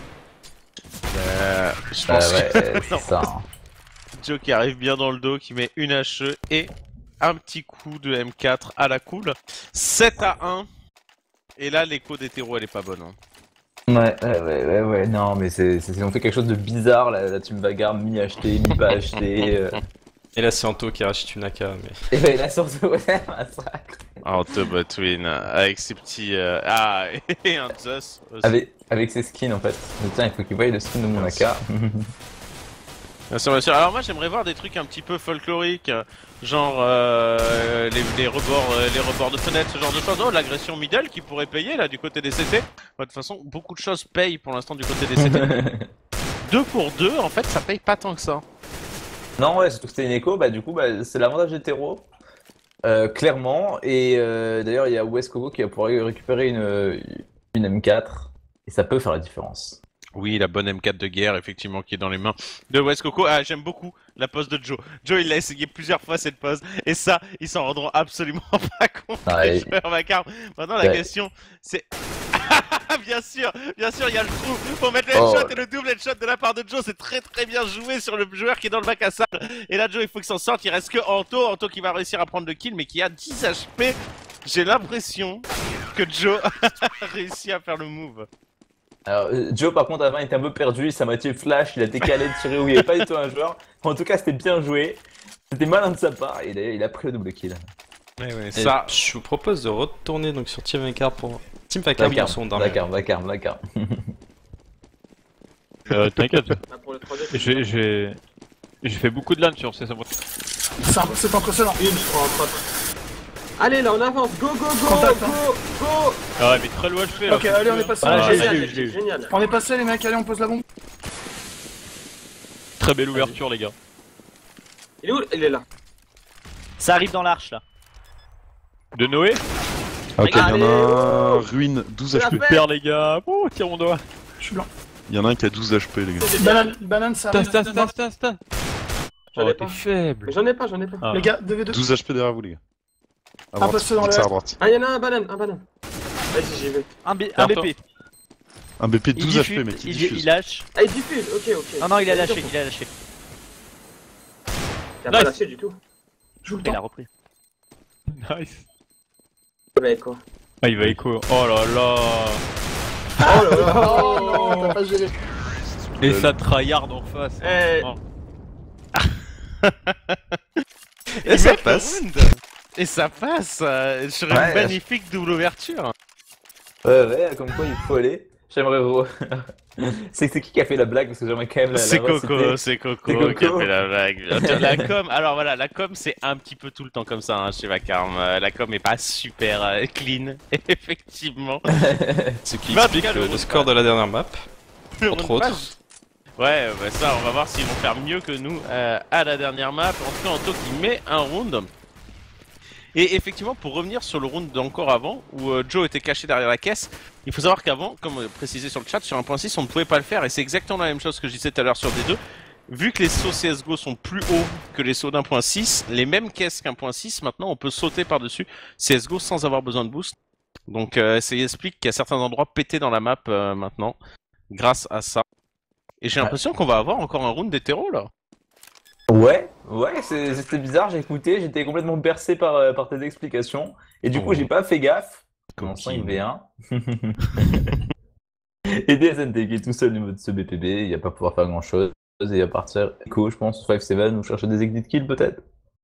Euh, je Ah pense ouais, que... c'est non. ça. hein. Joe qui arrive bien dans le dos, qui met une H E et un petit coup de M quatre à la cool. sept à un. Et là, l'écho d'hétéro, elle est pas bonne. Hein. Ouais, ouais, ouais, ouais, ouais, non, mais c'est, c'est- ils ont fait quelque chose de bizarre, la, la team Vacarme, mi-acheté, mi-pas acheté. euh. Et là, c'est Anto qui rachète une A K. Mais... Et ben la source de ouais, massacre. Anto Botwin, avec ses petits... euh, Ah, et un Zeus aussi. Avec, avec ses skins en fait. Mais tiens, il faut qu'ils voient le skin de mon A K. Bien sûr, bien sûr. Alors moi j'aimerais voir des trucs un petit peu folkloriques, genre euh, les, les rebords, euh, les rebords de fenêtres, ce genre de choses. Oh, l'agression middle qui pourrait payer là du côté des C T. Bah, de toute façon, beaucoup de choses payent pour l'instant du côté des C T. deux pour deux, en fait, ça paye pas tant que ça. Non, ouais, surtout que c'était une écho, bah du coup, bah, c'est l'avantage hétéro. Euh, clairement, et euh, d'ailleurs, il y a West Coco qui va pouvoir récupérer une, une M quatre, et ça peut faire la différence. Oui, la bonne M quatre de guerre, effectivement, qui est dans les mains de West Coco. Ah, j'aime beaucoup la pose de Joe. Joe, il l'a essayé plusieurs fois cette pose, et ça, ils s'en rendront absolument pas compte. Ah, les et- joueurs Vacarme. Maintenant, la Ouais. question, c'est... bien sûr, bien sûr, il y a le trou pour mettre le Oh. headshot et le double headshot de la part de Joe. C'est très très bien joué sur le joueur qui est dans le bac à sable. Et là, Joe, il faut qu'il s'en sorte. Il reste que Anto. Anto qui va réussir à prendre le kill, mais qui a dix H P. J'ai l'impression que Joe a réussi à faire le move. Alors, euh, Joe, par contre, avant, il était un peu perdu, sa moitié flash, il a décalé de tirer où il n'y avait pas du tout un joueur. En tout cas, c'était bien joué. C'était malin de sa part, et d'ailleurs, il a pris le double kill. Ouais, ouais, Et ça. je vous propose de retourner donc sur Team Vacarme pour Team Vacarme pour son dernier. Vacarme, Vacarme, Vacarme. Euh, t'inquiète. Ah, pour le trois D, J'ai, j'ai, j'ai fait beaucoup de LAN sur ces savoir. C'est imp- C'est impressionnant. une, je crois, en trois. Allez, là, on avance. Go, go, go, Contact, go, hein. go. Ah ouais, mais très loin H P là. Ok, allez, on est passé. Ah, on est j'ai passé. vu, je l'ai vu. Génial. On est passé, les mecs, allez, on pose la bombe. Très belle ouverture, les gars. Il est où? Il est là. Ça arrive dans l'arche là. De Noé. Ok, il y en Allez, a un, oh. ruine, douze C'est la H P. fête. Super les gars. Oh, tire mon doigt. Je suis blanc. Il y en a un qui a douze H P, les gars. Banane, banane, ça arrive. Stan, stan, stan, stan. J'en Oh, ai t'es pas. faible. Mais j'en ai pas, j'en ai pas. Ah. Les gars, deux v deux. douze H P derrière vous, les gars. À Un droite, poste dans le Dixar à R. droite. Ah, y'en a un banane, un banane. Vas-y, j'y vais. Un, B, un Ferme B toi. P. Un B P de Il douze H P, diffuse, mais qui il, diffuse. il lâche. Ah, il diffuse, ok, ok. Non, non, il a lâché, il a lâché. Il a pas Nice. lâché du tout. Joue le Il a temps. repris. Nice. Mais quoi? Ah, il va écho. Oh là là. Oh là là. Oh non, t'as pas géré. Et ça tryhard en face. Eh. Oh. Et ça passe. Et ça passe euh, sur une Ouais. magnifique double ouverture. Ouais, ouais, comme quoi il faut aller. J'aimerais re... c'est c'est qui qui a fait la blague parce que j'aimerais quand même la, la C'est Coco, reciter. c'est Coco, C'est Coco. qui a fait la blague. bien sûr. La com, alors voilà, la com c'est un petit peu tout le temps comme ça hein, chez Vacarme. Euh, La com est pas super euh, clean, effectivement. Ce qui Mais en explique tout cas, le, le le round score de la dernière map. Le Entre round autres. pass. Ouais, bah ça, on va voir s'ils vont faire mieux que nous euh, à la dernière map. En tout cas, Anto qui met un round. Et effectivement, pour revenir sur le round d'encore avant, où euh, Joe était caché derrière la caisse, il faut savoir qu'avant, comme euh, précisé sur le chat, sur un point six, on ne pouvait pas le faire, et c'est exactement la même chose que je disais tout à l'heure sur D deux. Vu que les sauts C S G O sont plus hauts que les sauts d'un point six, les mêmes caisses qu'un point six, maintenant on peut sauter par-dessus C S G O sans avoir besoin de boost. Donc euh, ça explique qu'il y a certains endroits pétés dans la map euh, maintenant, grâce à ça. Et j'ai l'impression qu'on va avoir encore un round d'hétéro là. Ouais, ouais, c'est- c'était bizarre, j'ai écouté, j'étais complètement bercé par, euh, par tes explications. Et du coup, Oh. j'ai pas fait gaffe. En Coquine. cinq v un. Et D S N T qui est tout seul au niveau de ce B P B, il va pas pouvoir faire grand chose. Et il va partir Echo, je pense, cinq sept ou chercher des exit kills peut-être.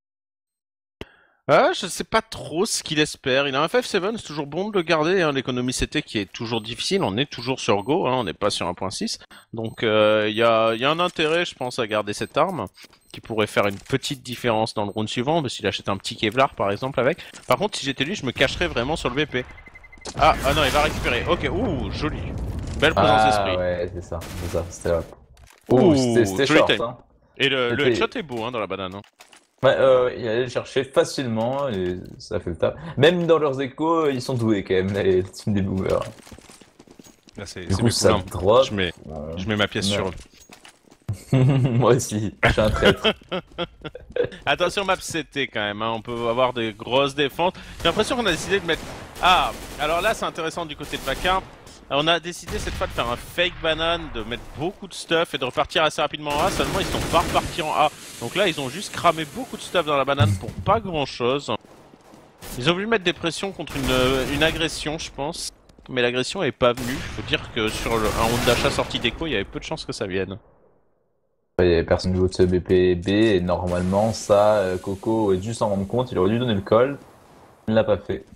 Ah, je sais pas trop ce qu'il espère. Il a un F F sept, c'est toujours bon de le garder. Hein. L'économie C T qui est toujours difficile. On est toujours sur Go, hein. On n'est pas sur un point six. Donc il euh, y, a, y a un intérêt, je pense, à garder cette arme qui pourrait faire une petite différence dans le round suivant. Mais s'il achète un petit Kevlar, par exemple, avec. Par contre, si j'étais lui, je me cacherais vraiment sur le B P. Ah, ah non, il va récupérer. Ok, ouh, joli. Belle présence Ah d'esprit. ouais, c'est ça, c'est ça, c'était là. Ouh, Ouh, c'était c'était joli short, time. hein. Et le, le C'était- headshot est beau hein, dans la banane. Hein. Ouais, euh, il allait le chercher facilement et ça fait le taf. Même dans leurs échos, ils sont doués quand même, les teams des boomers. Là, c'est Du c'est coup, mes ça poulains. drop. Je mets, Ouais. je mets ma pièce Ouais. sur eux. Moi aussi, je suis un traître. Attention map C T quand même, hein. On peut avoir des grosses défenses. J'ai l'impression qu'on a décidé de mettre... Ah, alors là c'est intéressant du côté de Vacarme. On a décidé cette fois de faire un fake banane, de mettre beaucoup de stuff et de repartir assez rapidement en A. Seulement ils sont pas repartis en A. Donc là ils ont juste cramé beaucoup de stuff dans la banane pour pas grand chose. Ils ont voulu mettre des pressions contre une, une agression je pense. Mais l'agression est pas venue. Faut dire que sur le, un round d'achat sorti d'écho, il y avait peu de chances que ça vienne. Il y avait personne au niveau de ce B P B et normalement ça, euh, Coco est dû s'en rendre compte, il aurait dû donner le call. Il ne l'a pas fait.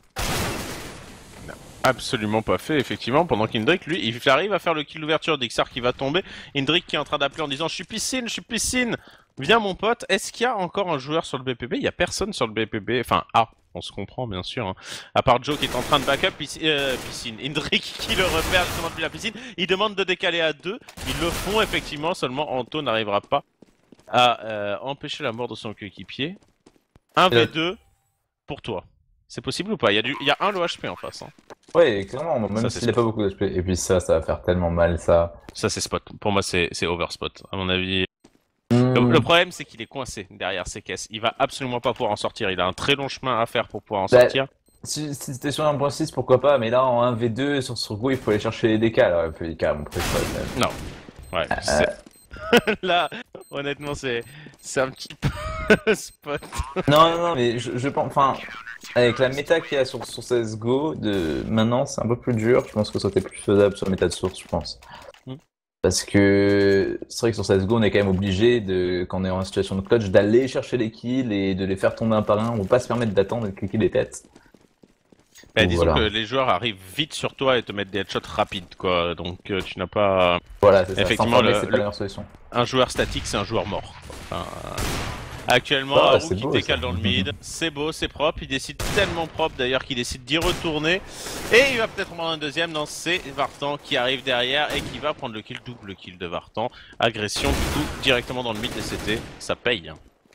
Absolument pas fait, effectivement, pendant qu'Indrik, lui, il arrive à faire le kill d'ouverture d'Ixar qui va tomber. Indrik qui est en train d'appeler en disant « Je suis piscine, je suis piscine !» Viens mon pote, est-ce qu'il y a encore un joueur sur le B P B? Il y a personne sur le B P B, enfin, ah, on se comprend bien sûr, hein. À part Joe qui est en train de backup, piscine, euh, piscine. Indrik qui le repère justement depuis la piscine, il demande de décaler à deux, ils le font effectivement, seulement Anto n'arrivera pas à euh, empêcher la mort de son coéquipier. un v deux pour toi. C'est possible ou pas? Il y a, du... Il y a un low H P en face. Hein. Ouais, clairement, même Ça, s'il c'est n'a pas beaucoup d'H P. Et puis ça, ça va faire tellement mal, ça. Ça c'est spot. Pour moi c'est overspot. À mon avis. Mmh. Le, le problème c'est qu'il est coincé derrière ces caisses. Il va absolument pas pouvoir en sortir. Il a un très long chemin à faire pour pouvoir en Bah, sortir. Si, si c'était sur un point six, pourquoi pas, mais là en un v deux, sur ce Go, il faut aller chercher les D K. Alors, il peut les carrément presque pas le même. Non. Ouais. Euh, c'est- Là, honnêtement, c'est c'est un petit peu spot. Non, non, non, mais je, je pense, enfin, avec la méta qu'il y a sur, sur C S G O, de... maintenant c'est un peu plus dur, je pense que ça aurait été plus faisable sur la méta de source, je pense. Mm. Parce que c'est vrai que sur C S G O, on est quand même obligé, de, quand on est en situation de clutch, d'aller chercher les kills et de les faire tomber un par un, on ne peut pas se permettre d'attendre et de cliquer les têtes. Bah, Donc, disons voilà. que les joueurs arrivent vite sur toi et te mettent des headshots rapides, quoi. Donc euh, tu n'as pas. Voilà, c'est ça, Effectivement, s'enfermer, le- c'est pas le- la meilleure solution. Un joueur statique, c'est un joueur mort. quoi. Enfin, euh, Actuellement, Ah, Haru c'est qui beau, décale ça. dans le mid, c'est beau, c'est propre, il décide tellement propre d'ailleurs qu'il décide d'y retourner. Et il va peut-être prendre un deuxième, non c'est Vartan qui arrive derrière et qui va prendre le kill, double kill de Vartan. Agression du coup directement dans le mid des C T, ça paye.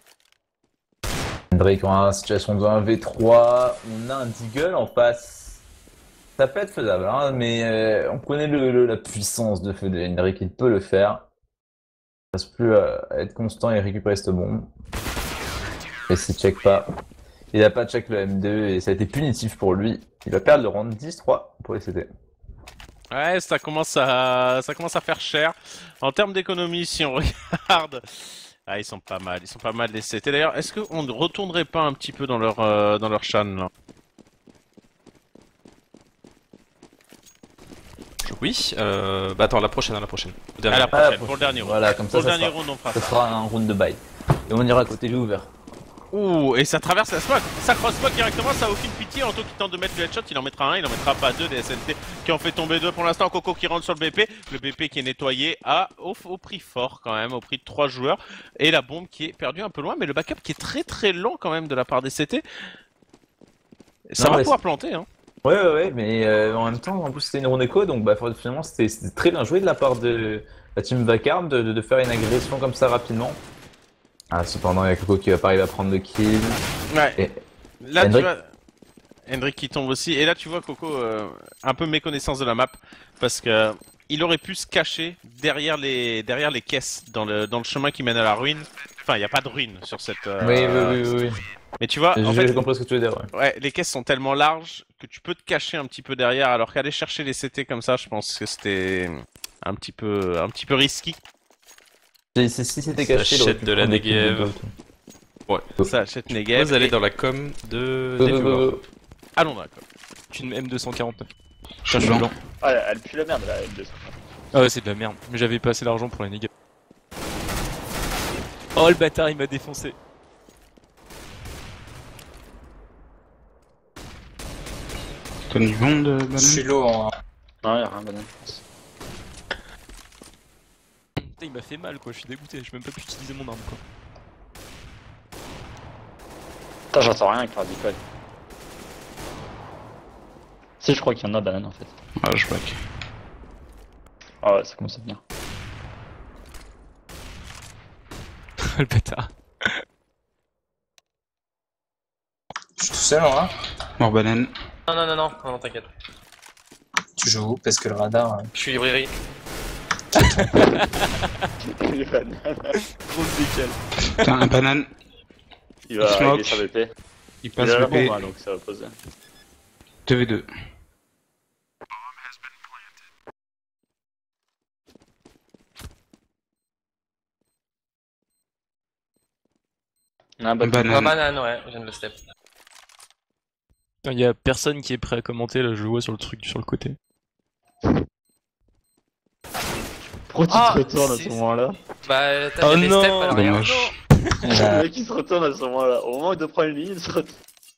Drake en situation de un v trois, on a un Deagle en face. Ça peut être faisable, hein, mais euh, on connaît le, le- la puissance de feu de Hendrik, il peut le faire. Il ne reste plus à, à être constant et récupérer cette bombe. Et s'il check pas, il n'a pas check le M deux et ça a été punitif pour lui. Il va perdre le round dix trois pour les C T. Ouais, ça commence à, ça commence à faire cher. En termes d'économie, si on regarde, ah, ils sont pas mal, ils sont pas mal les C T. D'ailleurs, est-ce qu'on ne retournerait pas un petit peu dans leur, euh, dans leur chan là? Oui, euh... bah attends, la prochaine, à la prochaine. Au dernier. À la Ah, prochaine, la pour le dernier round. Voilà, comme ça, Pour le ça dernier sera, round, on fera ça ça. sera un round de bail. Et on ira côté jeu ouvert. Ouh, et ça traverse la smoke. Ça cross smoke directement, ça a aucune pitié. Anto qui tente de mettre le headshot, il en mettra un, il en mettra pas deux. Des S N T qui en fait tomber deux pour l'instant. Coco qui rentre sur le B P. Le B P qui est nettoyé à, au, au prix fort quand même, au prix de trois joueurs. Et la bombe qui est perdue un peu loin, mais le backup qui est très très lent quand même de la part des C T. Ça Non, va mais pouvoir planter, hein. Ouais, ouais, ouais, mais euh, en même temps, en plus c'était une round écho, donc bah, finalement c'était c'était très bien joué de la part de la team Vacarme de, de, de faire une agression comme ça rapidement. Ah, cependant, il y a Coco qui va pas arriver à prendre le kill. Ouais. Et... Là, Hendrik... tu vois. Hendrik qui tombe aussi. Et là, tu vois Coco, euh, un peu méconnaissance de la map. Parce que il aurait pu se cacher derrière les, derrière les caisses dans le, dans le chemin qui mène à la ruine. Enfin, il n'y a pas de ruine sur cette. Euh... Oui, oui, oui, oui, oui. Mais tu vois, j'ai en fait, compris ce que tu veux dire. Ouais. ouais, les caisses sont tellement larges que tu peux te cacher un petit peu derrière. Alors qu'aller chercher les C T comme ça, je pense que c'était un petit peu, un petit peu risqué. Si c'était caché, ça achète de la Negev. Ouais, ça achète Negev. Vous allez dans la com de Go, des go, go, viewers. go. Allons dans la com. Une M deux cent quarante-neuf. Je suis blanc. Ah, elle pue la merde la M deux cent quarante. Ah ouais, c'est de la merde. Mais j'avais pas assez d'argent pour la Negev. Oh le bâtard, il m'a défoncé. T'as du monde, banane? Je suis low en. Non, y'a rien, banane. Putain, il m'a fait mal quoi, je suis dégoûté, j'ai même pas pu utiliser mon arme quoi. Putain, j'entends rien avec la decoy. Si, je crois qu'il y en a, banane en fait. Ah, je back. Ah ouais, ça commence à venir. Le bâtard. Je suis tout seul en A. Mort banane. Non, non, non, non, non, non t'inquiète. Tu joues où? Parce que le radar. Je suis librairie. Les bananes. Grosse décale. Putain, un banane. Il va smoke. régler sa V P. Il passe Il a la le B. bombe, hein, donc ça va poser. deux v deux. Un banane. Un banane, ouais, je viens de le step. Il y a personne qui est prêt à commenter, là je le vois sur le truc sur le côté. Pourquoi tu Ah, te retournes à c'est- ce moment-là? Bah, t'as Oh fait des non, steps à l'arrière. dommage. Le mec il se retourne à ce moment-là. Au moment où il doit prendre une ligne, il se retourne.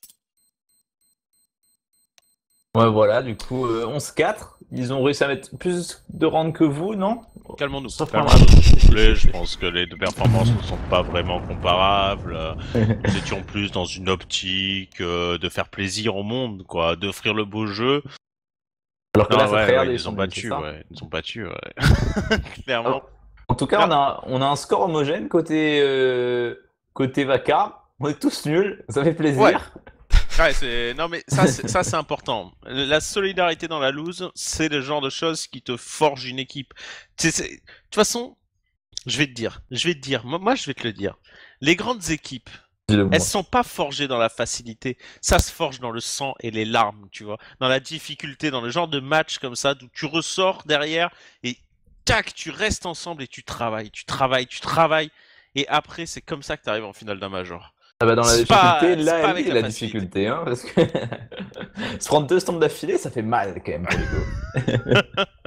Ouais, voilà, du coup, euh, onze quatre. Ils ont réussi à mettre plus de rounds que vous, non? Calmons-nous. Sauf calmons-nous, un s'il vous plaît. Je pense que les deux performances ne sont pas vraiment comparables. Nous étions plus dans une optique euh, de faire plaisir au monde, quoi, d'offrir le beau jeu. Alors que Non, là, ça ouais, regarde ouais, les ils ont sondages, battu, c'est ça ouais. Ils ont battu, ouais. Clairement. En tout cas, on a, on a un score homogène côté, euh, côté Vacar. On est tous nuls, ça fait plaisir. Ouais. Ouais, c'est non mais ça c'est ça c'est important. La solidarité dans la loose, c'est le genre de choses qui te forge une équipe. C'est, c'est... De toute façon, je vais te dire, je vais te dire, moi, moi je vais te le dire. Les grandes équipes, elles sont pas forgées dans la facilité. Ça se forge dans le sang et les larmes, tu vois, dans la difficulté, dans le genre de match comme ça où tu ressors derrière et tac, tu restes ensemble et tu travailles, tu travailles, tu travailles et après c'est comme ça que tu arrives en finale d'un major. Ah bah dans la C'est difficulté, pas- c'est là, pas elle avec est la la facilité. difficulté, hein, parce que se prendre deux stomps d'affilée, ça fait mal quand même pour les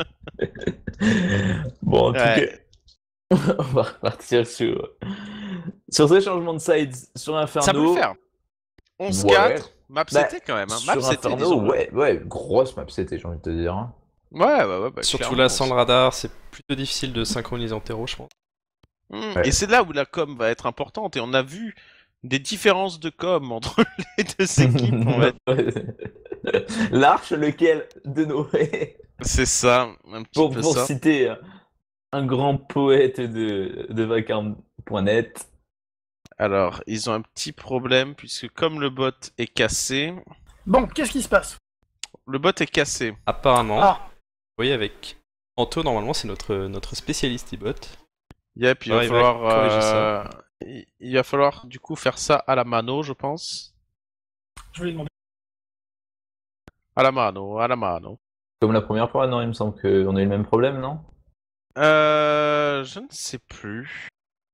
go. Bon, en tout Ouais. cas, on va repartir sur, sur ces changements de sides sur Inferno. Ça peut le faire. onze quatre, map Bah, C T quand même. Hein. Map sur C T, Inferno, disons. ouais, ouais, grosse map C T, j'ai envie de te dire. hein. Ouais, ouais, ouais. Bah, Surtout clairement. là, sans le radar, c'est plutôt difficile de synchroniser en terreau, je pense. Mm. Ouais. Et c'est là où la com va être importante. Et on a vu des différences de com entre les deux équipes. On va dire. L'arche, lequel de Noé. C'est ça, un petit Pour, peu pour ça. citer un grand poète de, de vacarme point net. Alors, ils ont un petit problème puisque comme le bot est cassé, Bon, qu'est-ce qui se passe? le bot est cassé. Apparemment, Ah. vous voyez avec Anto, normalement c'est notre, notre spécialiste e-bot. Yep, il va Ouais, il va falloir, corriger ça. euh, il- il va falloir du coup faire ça à la mano, je pense. Je vais lui demander. À la mano, à la mano. Comme la première fois, non, il me semble qu'on a eu le même problème, non? Euh... Je ne sais plus.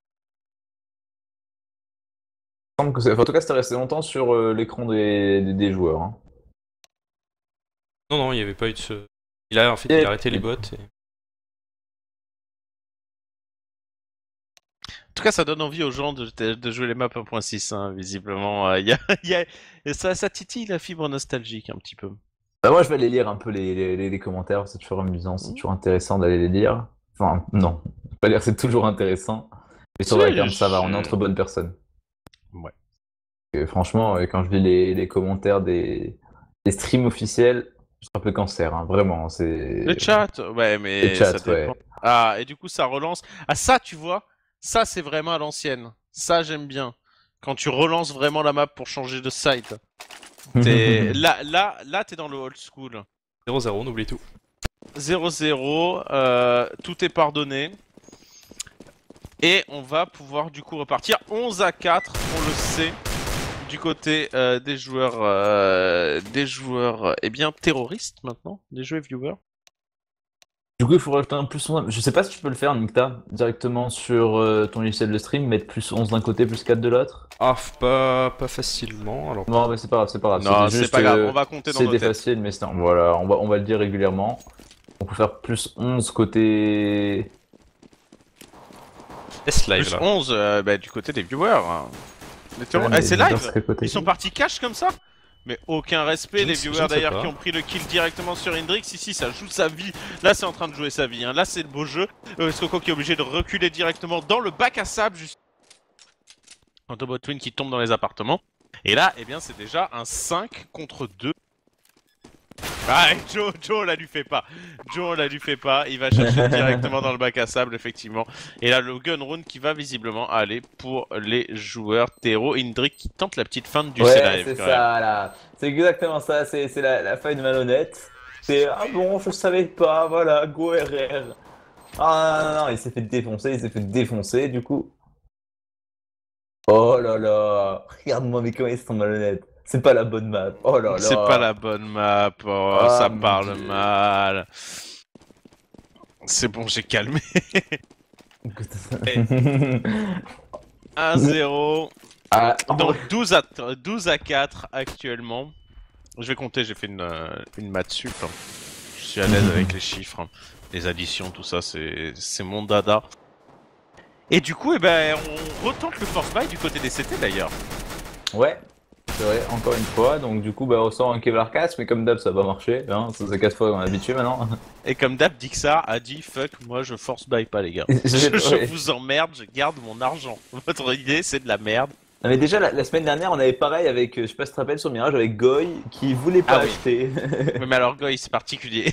Il me semble que c'est... enfin, en tout cas, c'était resté longtemps sur euh, l'écran des... des, des joueurs. Hein. Non, non, il n'y avait pas eu de ce... Il a, en fait, Et... il a arrêté les bots et... En tout cas, ça donne envie aux gens de, de jouer les maps un point six, hein, visiblement. Euh, y a, y a... Ça, ça titille la fibre nostalgique un petit peu. Bah moi, je vais aller lire un peu les, les, les, les commentaires, c'est toujours amusant, c'est toujours intéressant d'aller les lire. Enfin, non, je vais pas dire c'est toujours intéressant. Mais sur Vacarme, ça va, on est entre bonnes personnes. Ouais. Et franchement, quand je lis les, les commentaires des, des streams officiels, je suis un peu cancer, hein, vraiment. C'est... Le chat, ouais, mais le chat, ça dépend. ouais. Ah, et du coup, ça relance. Ah, ça, tu vois, ça, c'est vraiment à l'ancienne. Ça, j'aime bien. Quand tu relances vraiment la map pour changer de site. T'es... là, là, là, t'es dans le old school. zéro zéro, on oublie tout. zéro zéro, euh, tout est pardonné. Et on va pouvoir du coup repartir onze à quatre, on le sait, du côté euh, des joueurs, euh, des joueurs, euh, eh bien, terroristes maintenant, des jeux viewers. Du coup, il faut rajouter un plus onze. Je sais pas si tu peux le faire, Nikta, directement sur euh, ton logiciel de stream, mettre plus onze d'un côté, plus quatre de l'autre. Ah, pas, pas facilement, alors... Non, mais c'est pas grave, c'est pas grave. Non, c'est juste, pas grave, on va compter dans nos C'était têtes. facile, mais c'est... Voilà, on va, on va le dire régulièrement. On peut faire plus onze côté... S live, Plus là. onze, euh, bah, du côté des viewers. Hein. Mais Ouais, ah, mais c'est les viewers live. seraient côté Ils sont qui partis cash comme ça. Mais aucun respect, Je ne les sais- je viewers ne sais d'ailleurs pas. qui ont pris le kill directement sur Hendrix. Ici, ça joue sa vie. Là, c'est en train de jouer sa vie. Hein. Là, c'est le beau jeu. Euh, Skoko qui est obligé de reculer directement dans le bac à sable. Juste... Autobot Twin qui tombe dans les appartements. Et là, eh bien, c'est déjà un cinq contre deux. Ah, et Joe, Joe, la lui fait pas. Joe, la lui fait pas. Il va chercher directement dans le bac à sable, effectivement. Et là, le gun round qui va visiblement aller pour les joueurs terreau. Indrik qui tente la petite feinte du Ouais, C-Live. c'est quand ça, même. là. C'est exactement ça, c'est c'est la, la faille malhonnête. C'est ah bon, je savais pas, voilà, go R R. Ah non, non, non, il s'est fait défoncer, il s'est fait défoncer, du coup. Oh là là, regarde-moi, mais comment ils sont malhonnêtes. C'est pas la bonne map. Oh là là. C'est pas la bonne map. Oh, Ah, ça mon parle Dieu. mal. C'est bon, j'ai calmé. un zéro. Ah, Donc douze à, douze à quatre actuellement. Je vais compter, j'ai fait une, euh, une maths sup. hein. Je suis à l'aise avec les chiffres. hein. Les additions, tout ça, c'est c'est mon dada. Et du coup, eh ben, on retente le force buy du côté des C T d'ailleurs. Ouais, c'est vrai, encore une fois. Donc, du coup, bah, on sort un Kevlar casse, mais comme d'hab, ça va marcher. Hein, ça fait quatre fois qu'on est habitué maintenant. Et comme d'hab, Dixar a dit fuck, moi je force buy pas les gars. Je- je je ouais. vous emmerde, je garde mon argent. Votre idée c'est de la merde. Non, mais déjà, la, la semaine dernière, on avait pareil avec, euh, je sais pas si tu te rappelles, sur Mirage, avec Goy, qui voulait pas Ah oui. acheter. Mais, mais alors Goy c'est particulier.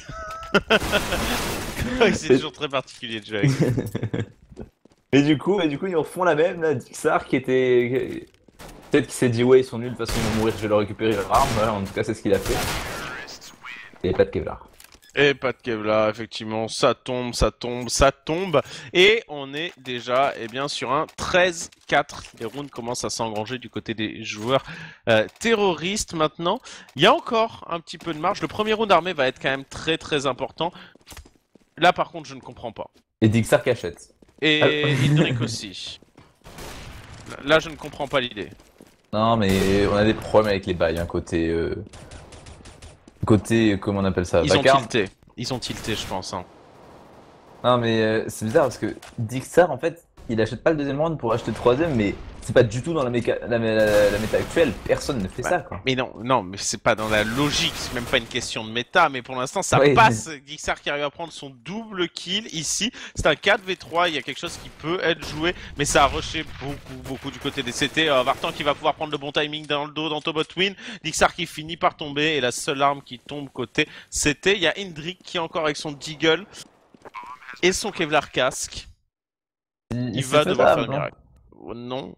Goy c'est toujours très particulier de jouer avec. Et du coup, et du coup, ils refont la même, là, Dixar, qui était... Peut-être qu'il s'est dit, ouais, ils sont nuls, de toute façon, ils vont mourir, je vais leur récupérer leur arme. Voilà, en tout cas, c'est ce qu'il a fait. Et pas de Kevlar. Et pas de Kevlar, effectivement, ça tombe, ça tombe, ça tombe. Et on est déjà eh bien, sur un treize quatre. Les rounds commencent à s'engranger du côté des joueurs euh, terroristes maintenant. Il y a encore un petit peu de marge. Le premier round armé va être quand même très très important. Là par contre je ne comprends pas. Et Dixar cachette. Et Ah. Indrik aussi. Là je ne comprends pas l'idée. Non, mais on a des problèmes avec les bails, hein, côté... euh, Côté, comment on appelle ça, Ils ont Vacarme. tilté. Ils ont tilté je pense. Hein. Non, mais euh, c'est bizarre, parce que Dixar, en fait, il achète pas le deuxième round pour acheter le troisième, mais c'est pas du tout dans la, méca... la, la, la méta actuelle. Personne ne fait Bah, ça, quoi. Mais non, non, mais c'est pas dans la logique, c'est même pas une question de méta, mais pour l'instant ça Ouais. passe. Dixar qui arrive à prendre son double kill ici. C'est un quatre v trois, il y a quelque chose qui peut être joué, mais ça a rushé beaucoup, beaucoup du côté des C T. Euh, Vartan qui va pouvoir prendre le bon timing dans le dos d'Antobot Twin. Dixar qui finit par tomber et la seule arme qui tombe côté C T. Il y a Hendrik qui est encore avec son Deagle et son Kevlar casque. Il, Il va c'est devoir faisable, faire le non miracle. Oh, non.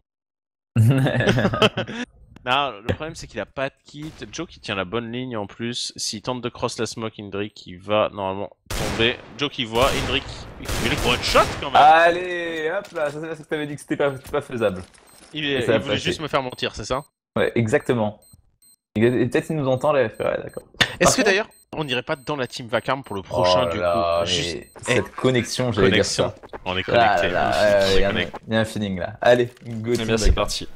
Non, le problème c'est qu'il a pas de kit. Joe qui tient la bonne ligne en plus. S'il tente de cross la smoke, Hendrik il va normalement tomber. Joe qui voit, Hendrik il fait one shot quand même. Allez, hop là, ça c'est ce que t'avais dit que c'était pas, pas faisable. il Et il ça a voulait passé. juste me faire mentir, c'est ça? Ouais, exactement. Et peut-être qu'il nous entend, là, il va faire, ouais, d'accord. Est-ce que contre- d'ailleurs On irait pas dans la team Vacarme pour le prochain Oh du là, coup. mais Juste... cette Eh, connexion, j'allais dire connexion. ça. On est Là, connecté. là, nous aussi, là, on il est y, a un- connecté. il y a un feeling là. Allez, go Eh team bien, c'est Vacarme. parti.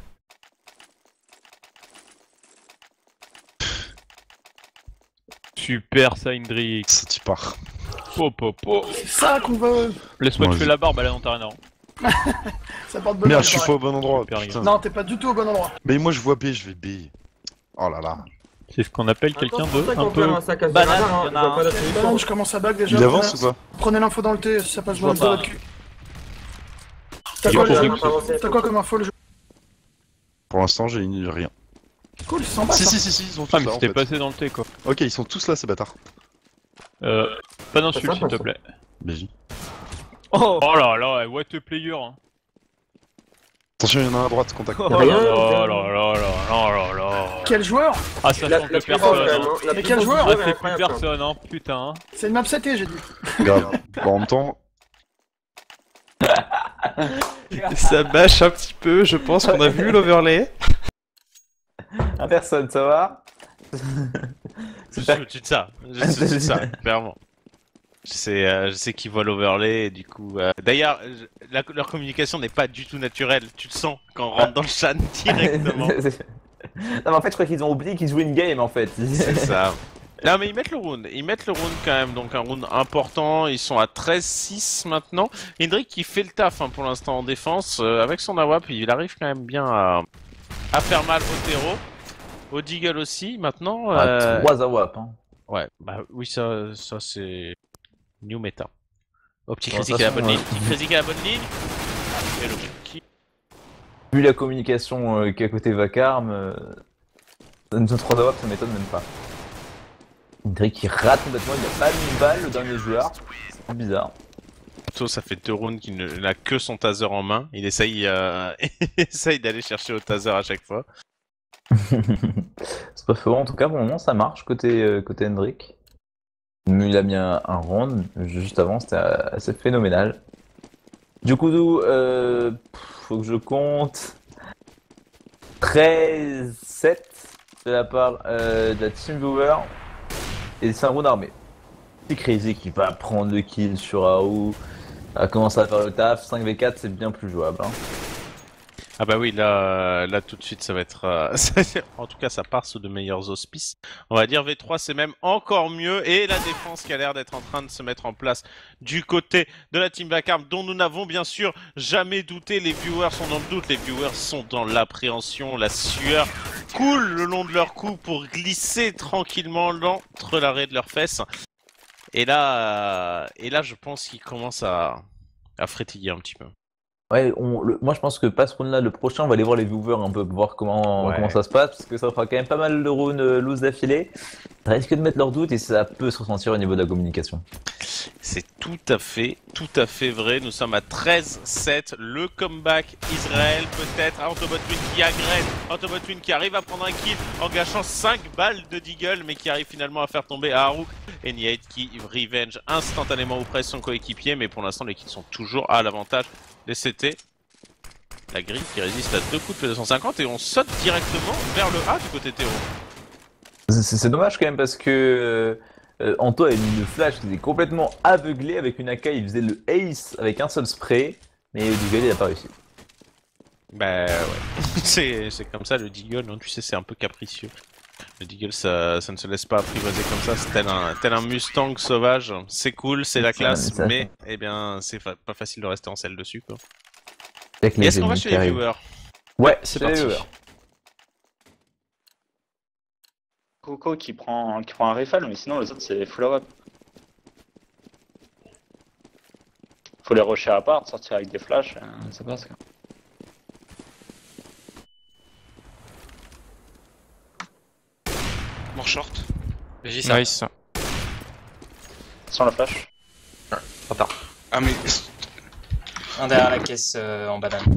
Super ça, Indrix. Ça t'y part. Po, po, po. C'est ça qu'on veut. Laisse-moi Vas-y. tuer la barbe, elle est dans ta arena. Ça porte bonheur. Merde, je suis pas au bon endroit. Super, Putain. Non, t'es pas du tout au bon endroit. Mais moi je vois B, je vais B. Oh là là. C'est ce qu'on appelle quelqu'un Attends, c'est de pour ça un qu'on peu... perd un sac à banane, Zerana, hein, il y en a je vois un. pas la Banane, solution. je commence à back déjà. Il avance ou pas? Prenez l'info dans le T, si ça passe dans Je le vois dos pas. de cul. T'as Il quoi faut le que truc j'avance. T'as quoi comme info le jeu? Pour l'instant j'ai rien. Cool, c'est sympa Si ça. si si si, ils sont tous Ah mais là en c'était fait. passé dans le T quoi. Ok, ils sont tous là ces bâtards. Euh... Pas d'insulte Ça, s'il ça, te ça. plaît. B J. Oh, oh là là, what a player hein. Attention, il y en a un à droite, contact. Oh Y'a là rien, là y'a là là là là là. Quel joueur? Ah ça La- change la de puissance, personne quand même, hein. hein. La Mais puissance quel joueur du Ah jeu est c'est plus incroyable, personne hein, putain. C'est une map sept T, j'ai dit. Grave. Bon, en même temps, Ça bâche un petit peu, je pense qu'on a vu l'overlay. Un personne, ça va? Je suis au-dessus de ça. Je suis au-dessus de ça, clairement. Je sais, euh, je sais qu'ils voient l'overlay et du coup. euh, D'ailleurs, je- la- leur communication n'est pas du tout naturelle. Tu le sens quand on rentre dans le chat directement. Non mais en fait je crois qu'ils ont oublié qu'ils jouaient une game en fait. C'est ça. Non mais ils mettent le round, ils mettent le round quand même, donc un round important, ils sont à treize six maintenant. Hendrik qui fait le taf hein, pour l'instant en défense, euh, avec son A W A P, il arrive quand même bien à, à faire mal au terreau, au Deagle aussi, maintenant... Euh... Ah, trois A W A P hein. Ouais, bah oui ça, ça c'est... New meta. Oh petit Bon, critique de à la toute bonne façon, ligne, petit critique à la bonne ligne. Et le qui... Vu la communication euh, qu'à côté Vacarme, euh... notre trois A W A P ça m'étonne même pas. Indrik qui rate complètement, il a pas mis une balle le dernier joueur, c'est bizarre. Plutôt, ça fait deux rounds qu'il ne- n'a que son taser en main. Il essaye, euh, il essaye d'aller chercher au taser à chaque fois. C'est pas faux, en tout cas pour le moment ça marche côté, euh, côté Hendrik. Il a mis un, un round juste avant, c'était euh, assez phénoménal. Du coup, euh, pff, faut que je compte treize sept de la part euh, de la Team Viewer et c'est un round armé. C'est Crazy qui va prendre le kill sur A O, a commencé à faire le taf, cinq v quatre c'est bien plus jouable. Hein. Ah bah oui, là, là tout de suite ça va être... euh, ça- en tout cas ça part sous de meilleurs auspices. On va dire V trois c'est même encore mieux. Et la défense qui a l'air d'être en train de se mettre en place du côté de la Team Vacarme, dont nous n'avons bien sûr jamais douté. Les viewers sont dans le doute, les viewers sont dans l'appréhension, la sueur coule le long de leur cou pour glisser tranquillement entre l'arrêt de leurs fesses. Et là, euh, et là je pense qu'ils commencent à, à frétiller un petit peu. Ouais, on, le- moi je pense que pas ce round là, le prochain on va aller voir les viewers un peu, voir comment, Ouais. comment ça se passe, parce que ça fera quand même pas mal de rounds euh, loose d'affilée. Ça risque de mettre leurs doutes et ça peut se ressentir au niveau de la communication. C'est tout à fait, tout à fait vrai. Nous sommes à treize sept. Le comeback Israël peut-être. Autobotwin qui agresse. Autobotwin qui arrive à prendre un kill en gâchant cinq balles de Deagle, mais qui arrive finalement à faire tomber Haru. Et Niate qui revenge instantanément auprès de son coéquipier. Mais pour l'instant, les kills sont toujours à l'avantage des C T. La grille qui résiste à deux coups de P deux cent cinquante et on saute directement vers le A du côté Théo. C'est c'est dommage quand même parce que euh, Anto a mis le flash, il était complètement aveuglé avec une A K, il faisait le ace avec un seul spray, mais le Deagle il a pas réussi. Bah ouais, c'est c'est comme ça le Deagle, non, tu sais, c'est un peu capricieux. Le Deagle, ça, ça ne se laisse pas apprivoiser comme ça, c'est tel un, tel un Mustang sauvage, c'est cool, c'est la classe, ça, mais eh bien, c'est fa pas facile de rester en selle dessus, quoi. Avec Et les est-ce qu'on va ennemis chez qui les arrivent. viewers? Ouais, c'est chez les parti. viewers. Coco qui prend, qui prend un rifle, mais sinon les autres c'est full up. Faut les rusher à part, sortir avec des flashs, euh, ça passe quoi. Mort short. J ça. Nice. Sans la flash. Trop tard. Ah mais... Un derrière la caisse euh, en banane.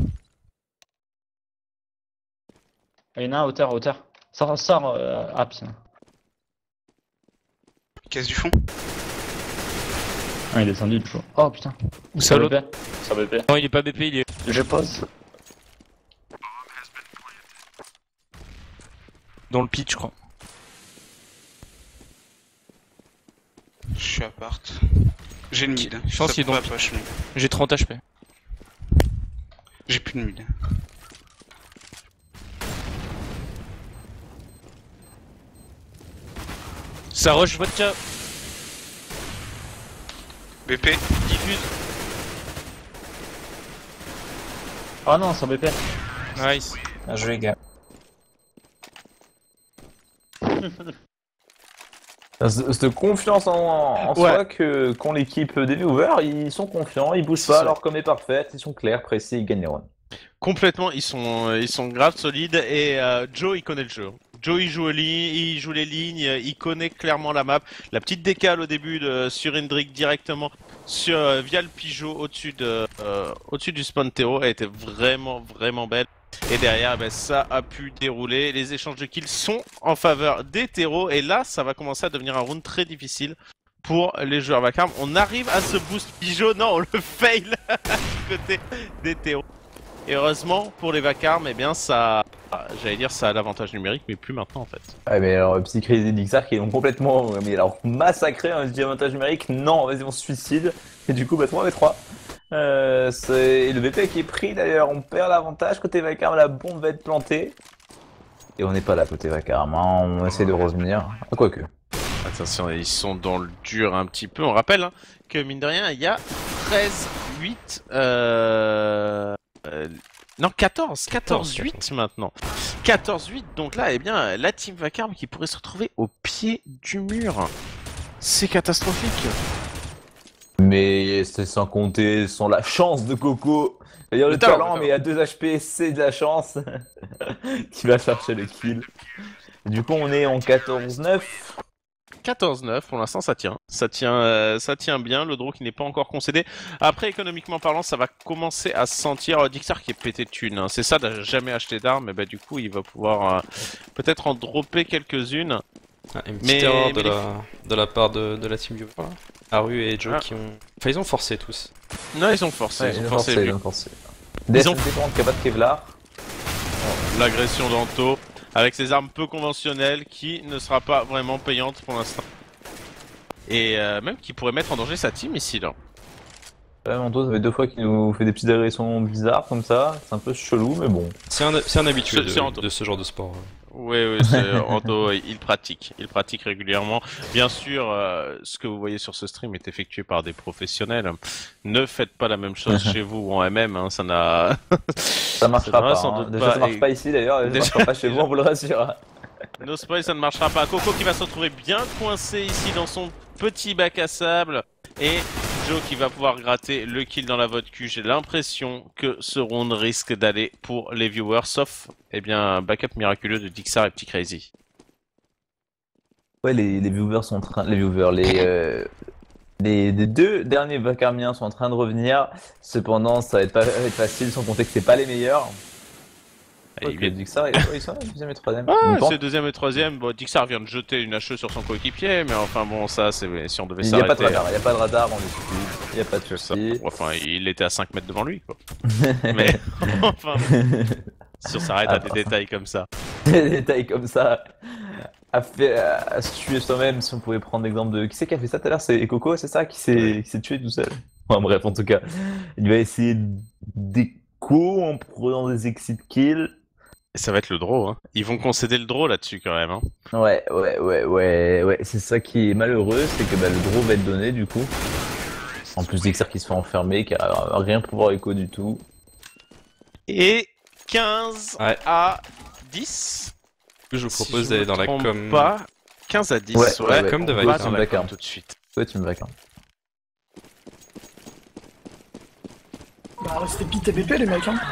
Il y en a un à hauteur, à hauteur. Sors, sors, euh, ah putain. Caisse du fond. Ah, il est descendu du coup. Oh putain. Où ça Sur l'autre? B P. Sur B P. Non, il est pas B P, il est. Je pose. Dans le pitch, je crois. Je suis à part. J'ai le mid. Je pense Ça qu'il est pourrait dans- pas push mid. J'ai trente H P. J'ai plus de mid. Ça rush vodka. B P. Diffuse. Oh non, sur B P. Nice. Bien joué, gars. Cette confiance en, en Ouais. soi que qu'ont l'équipe des viewers, ils sont confiants, ils bougent pas, ça. leur com est parfaite, ils sont clairs, précis, ils gagnent les runs. Complètement, ils sont, ils sont grave solides et euh, Joe il connaît le jeu. Joe il joue, li- il joue les lignes, il connaît clairement la map. La petite décale au début de, sur Hendrik directement sur, euh, via le Pigeot au-dessus de, euh, au-dessus du spawn Théo, elle était vraiment vraiment belle. Et derrière, ben, ça a pu dérouler. Les échanges de kills sont en faveur des terreaux. Et là, ça va commencer à devenir un round très difficile pour les joueurs vacarmes. On arrive à ce boost Pigeot. Non, on le fail du côté des terreaux. Et heureusement, pour les vacarmes, eh bien, ça... J'allais dire ça a l'avantage numérique, mais plus maintenant en fait. Ouais, mais alors, Psycrazy et Dixar qui ont complètement mais alors, massacré un avantage numérique. Non, vas-y, on se suicide. Et du coup, bah trois v trois. Euh, c'est le V P qui est pris d'ailleurs, on perd l'avantage côté Vacarme, la bombe va être plantée. Et on n'est pas là côté Vacarme, hein. On essaie de revenir. Ah, quoique. Attention, ils sont dans le dur un petit peu. On rappelle hein, que mine de rien, il y a treize huit. Euh... euh, Non, quatorze, quatorze huit maintenant. quatorze huit, donc là, eh bien, la team Vacarme qui pourrait se retrouver au pied du mur. C'est catastrophique. Mais c'est sans compter, sans la chance de Coco. C'est-à-dire le, Le talent, talent, le mais à deux H P, c'est de la chance. Qui va chercher le kill. Du coup, on est en quatorze neuf. quatorze neuf, pour l'instant ça tient. Ça tient, euh, ça tient bien, le draw qui n'est pas encore concédé. Après, économiquement parlant, ça va commencer à se sentir. Euh, Dixar qui est pété de thunes, hein. C'est ça, n'a jamais acheté d'armes, et bah du coup il va pouvoir euh, peut-être en dropper quelques-unes. Ah, une petite Mais- erreur de, mais les- la... de la part de, de la team viewer. là. Haru et Joe Ah. qui ont... Enfin, ils ont forcé tous. Non, ils ont forcé, Ouais, ils ont ils ont forcé. forcé, le ils ont but. forcé. Ils Death ont- défendre qui a pas de Kevlar. L'agression d'Anto, avec ses armes peu conventionnelles, qui ne sera pas vraiment payante pour l'instant. Et euh, même qui pourrait mettre en danger sa team ici, là. Ouais, Manto, ça fait deux fois qu'il nous fait des petites agressions bizarres comme ça. C'est un peu chelou, mais bon. C'est un, c'est un habitué C'est- de, c'est Anto. de ce genre de sport. Oui, oui, c'est Anto, il pratique, il pratique régulièrement. Bien sûr, euh, ce que vous voyez sur ce stream est effectué par des professionnels. Ne faites pas la même chose chez vous ou en M M, hein, ça n'a... Ça marchera n'aura pas. sans hein. doute Déjà, pas. ça marche Et- pas ici d'ailleurs, et ça Déjà- marchera pas chez vous, on vous le rassure. No spoil, ça ne marchera pas. Coco qui va se retrouver bien coincé ici dans son petit bac à sable. Et Joe qui va pouvoir gratter le kill dans la vodka. J'ai l'impression que ce round risque d'aller pour les viewers, sauf eh bien, un backup miraculeux de Dixar et Petit Crazy. Ouais, les, les viewers sont en train. Les viewers, les. euh, Les, les deux derniers Vacarmiens sont en train de revenir. Cependant, ça va être pas va être facile, sans compter que c'est pas les meilleurs. Et Ouais, il que est- Dixar, il- ils sont là, deuxième et troisième. Ah, Ils c'est deuxième et troisième. Bon, Dixar vient de jeter une H E sur son coéquipier, mais enfin bon, ça, c'est si on devait Il n'y a pas de s'arrêter. radar, il n'y a pas de radar, on l'excuse. Il n'y a pas de Ça, soucis. enfin, il était à cinq mètres devant lui, quoi. Mais enfin, si on s'arrête à des Ah, détails comme ça. Des détails comme ça. À, faire, à se tuer soi-même, si on pouvait prendre l'exemple de. Qui c'est qui a fait ça tout à l'heure? C'est Coco, c'est ça? Qui s'est qui s'est tué tout seul? Enfin bref, en tout cas. Il va essayer d'écho en prenant des exit kills. Et ça va être le draw, hein. Ils vont concéder le draw là-dessus quand même, hein. Ouais, ouais, ouais, ouais, ouais. C'est ça qui est malheureux, c'est que bah, le draw va être donné du coup. En plus d'Exer qui se fait enfermer, qui a rien pour voir écho du tout. Et quinze Ouais. à dix. Je vous Si propose je d'aller me dans la trompe com. pas, quinze à dix, Ouais, ouais, ouais, ouais. Comme de on va Vacarme. dans la Vacarme. com tout de suite. Ouais, tu me vas quand. Bah, c'était pit et B P les mecs, hein.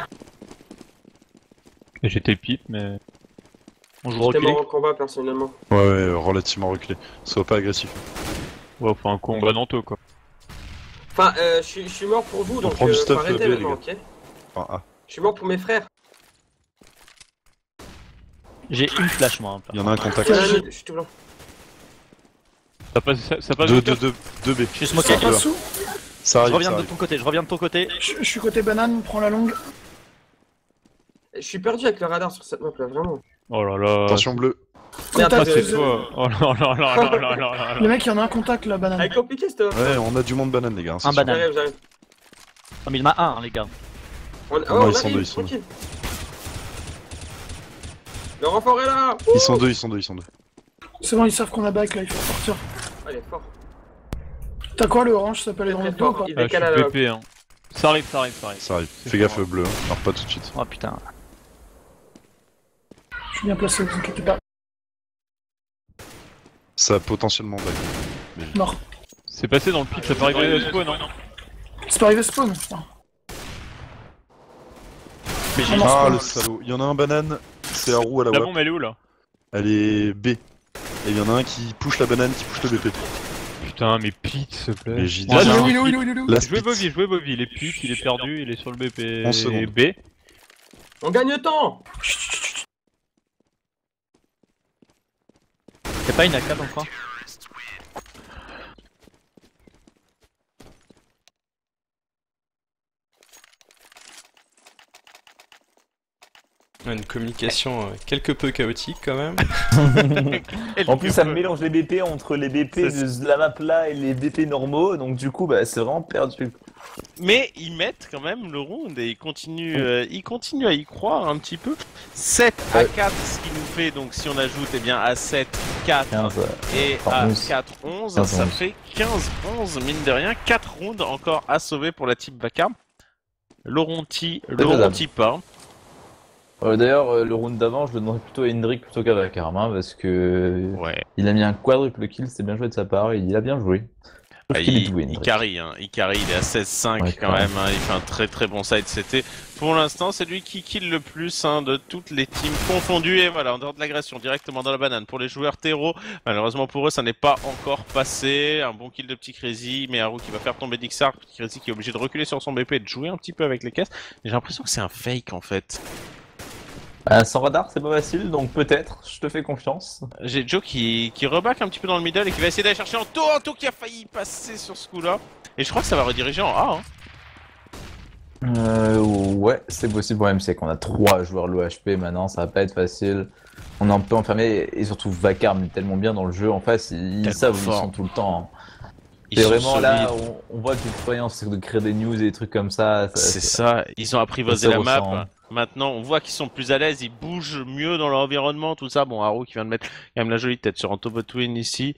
J'étais pit, mais. On joue J'étais reculé. mort en combat personnellement. Ouais, ouais, relativement reculé. Sois pas agressif. Ouais, faut un combat Nanto quoi. Enfin, euh, je suis- je suis mort pour vous, donc prend du euh, faut stuff, arrêter euh, B, maintenant, les ok? Enfin, ah, Je suis mort pour mes frères. J'ai une flash moi. il y en a un contact. Ah, je je suis tout blanc. Ça passe, ça, ça passe deux, de deux, deux, deux B. Je suis smoké. Ça Sous, Ça Je arrive, reviens ça de arrive. ton côté, je reviens de ton côté. je, je suis côté banane, prends la longue. Je suis perdu avec le radar sur cette map là, vraiment. Oh là là. Attention bleu. Contact, Ah, c'est euh, toi. Oh non, non, non, non, non, non, non. Les mecs, il y en a un contact, la banane. Elle est compliquée cette offre. Ouais, on a du monde banane, les gars. c'est Un sûr. banane. J'arrive, j'arrive. Ah, mais il y en a un, hein, les gars. On, oh, non, on ils sont arrive, deux, ils sont deux. tranquille. Le renfort est là. Ils sont deux, ils sont deux, ils sont deux. C'est bon, ils savent qu'on a back là, il faut sortir. Ah, il est fort. T'as quoi le orange, ça peut aller dans le dos ou pas? Il Ah, je décale à suis la... P P, hein. Ça arrive, ça arrive, ça arrive. Ça arrive. Fais gaffe au bleu, hein. Alors pas tout de suite. Oh putain. Je suis bien placé, vous inquiétez pas. Ça a potentiellement bug. Mais... Mort. C'est passé dans le pit, ça peut arriver à spawn, non? C'est pas arrivé spawn. Non. Mais j'ai Ah, le salaud. Il y en a un banane, c'est Haru à la La W A P. bombe, elle est où là? Elle est B. Et il y en a un qui push la banane, qui push le B P. Putain, mais pit, s'il te plaît. Mais j'ai dit. Ah, Là, il est où, il est où, il est où, il est où? La Jouez split. Bobby, jouez Bobby, il est pit, il est perdu, il est sur le B P onze secondes. B. On gagne temps. Y'a pas une A quatre encore? Une communication euh, quelque peu chaotique quand même. En plus, ça mélange les B P entre les B P de la map là et les B P normaux, donc du coup, bah, c'est vraiment perdu. Mais ils mettent quand même le round et ils continuent, euh, ils continuent à y croire un petit peu. sept à quatre, ce qui nous fait, donc si on ajoute eh bien, à sept, quatre quinze, et enfin, à onze. quatre, onze, quinze, ça onze. fait quinze onze, mine de rien. quatre rounds encore à sauver pour la team Vacarme. Laurenti, Laurenti pas. Euh, D'ailleurs, euh, le round d'avant, je le donnerais plutôt à Hendrik plutôt qu'à Vacarme, hein, parce que Ouais. il a mis un quadruple kill, c'est bien joué de sa part, et il a bien joué. Ah, Sauf qu'il est il, doué, il Hendrik. carry, hein. il carry, il est à seize cinq Ouais, quand quand même, hein. Il fait un très très bon side C T. Pour l'instant, c'est lui qui kill le plus hein, de toutes les teams confondues. Et voilà, en dehors de l'agression, directement dans la banane. Pour les joueurs terreau, malheureusement pour eux, ça n'est pas encore passé. Un bon kill de Petit Crazy, mais Haru qui va faire tomber Dixar. Petit Crazy qui est obligé de reculer sur son B P et de jouer un petit peu avec les caisses. J'ai l'impression que c'est un fake en fait. Euh, sans radar, c'est pas facile, donc peut-être, je te fais confiance. J'ai Joe qui, qui reback un petit peu dans le middle et qui va essayer d'aller chercher Anto. Anto qui a failli passer sur ce coup-là. Et je crois que ça va rediriger en A. Hein. Euh, ouais, c'est possible. Le problème, c'est qu'on a trois joueurs low H P maintenant, ça va pas être facile. On est un peu enfermé, et surtout Vacarme est tellement bien dans le jeu, en face, ils, ils savent où ils fort. sont tout le temps. hein. Ils C'est sont vraiment là, solides. on, on voit que l'expérience, c'est de créer des news et des trucs comme ça. C'est ça, ils ont apprivoisé ça la se map. ressent. Maintenant, on voit qu'ils sont plus à l'aise, ils bougent mieux dans leur environnement, tout ça. Bon, Haru qui vient de mettre quand même la jolie tête sur Anto Botwin ici.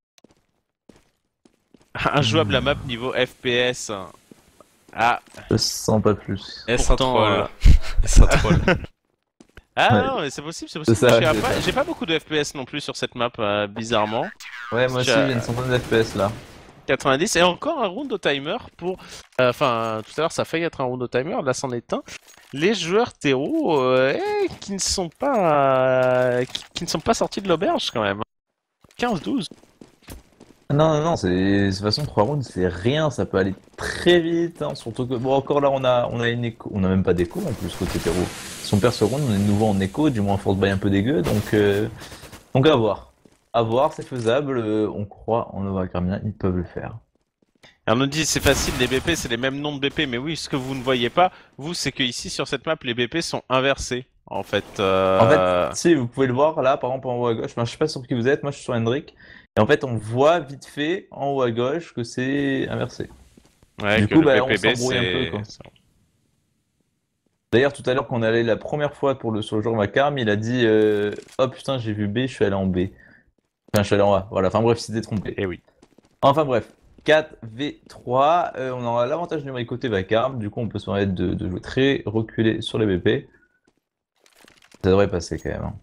Injouable la map niveau F P S. Ah, Je sens pas plus. S un pourtant, troll. euh, S un troll. Ah Ouais. non, mais c'est possible, c'est possible. C'est ça, J'ai c'est pas, ça. j'ai pas beaucoup de F P S non plus sur cette map, euh, bizarrement. Ouais, moi aussi, J'ai- il y a une centaine de F P S là. quatre-vingt-dix et encore un round au timer pour. euh, Enfin, tout à l'heure ça a failli être un round au timer, là c'en est un. Les joueurs terreau euh, eh, qui ne sont pas euh, qui, qui ne sont pas sortis de l'auberge quand même. quinze douze. Non, non, non, c'est de toute façon trois rounds, c'est rien, ça peut aller très vite. Hein, surtout que bon, encore là, on a, on a une écho, on a même pas d'écho en plus côté terreau. Si on perd ce round, on est de nouveau en écho, du moins force bail un peu dégueu, donc euh, donc à voir, à voir, c'est faisable. euh, on croit en Nova Carmina, ils peuvent le faire. On nous dit c'est facile, les B P c'est les mêmes noms de B P, mais oui, ce que vous ne voyez pas, vous, c'est que ici sur cette map, les B P sont inversés. En fait, euh... En fait, si vous pouvez le voir là, par exemple en haut à gauche, enfin, je sais pas sur qui vous êtes, moi je suis sur Hendrik, et en fait on voit vite fait en haut à gauche que c'est inversé. ouais, du que coup, le bah, B P B on s'embrouille un peu, c'est. quoi. D'ailleurs, tout à l'heure, quand on est allé la première fois pour le, sur le joueur Vacarme, il a dit euh, oh putain, j'ai vu B, je suis allé en B. Enfin, je suis allé en A. Voilà, enfin bref, il s'était trompé. Et oui. Enfin bref, quatre v trois, euh, on aura l'avantage numérique côté Vacarme, du coup, on peut se permettre de, de jouer très reculé sur les B P. Ça devrait passer quand même. hein.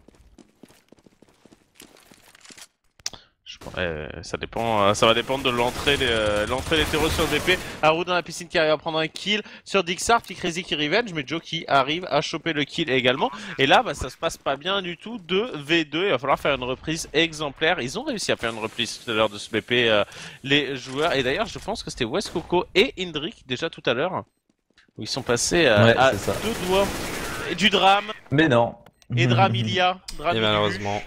Je- euh, ça dépend, euh, ça va dépendre de l'entrée des, euh, l'entrée des terreaux sur le B P. Haru dans la piscine qui arrive à prendre un kill sur Dixar, Petit Crazy qui revenge, mais Joe qui arrive à choper le kill également. Et là, bah, ça se passe pas bien du tout. deux v deux, il va falloir faire une reprise exemplaire. Ils ont réussi à faire une reprise tout à l'heure de ce B P, euh, les joueurs. Et d'ailleurs, je pense que c'était West Coco et Hendrik déjà tout à l'heure, où ils sont passés euh, Ouais, à c'est ça. deux doigts et du drame. Mais non. Et Dramilia. Et Dramilu. malheureusement.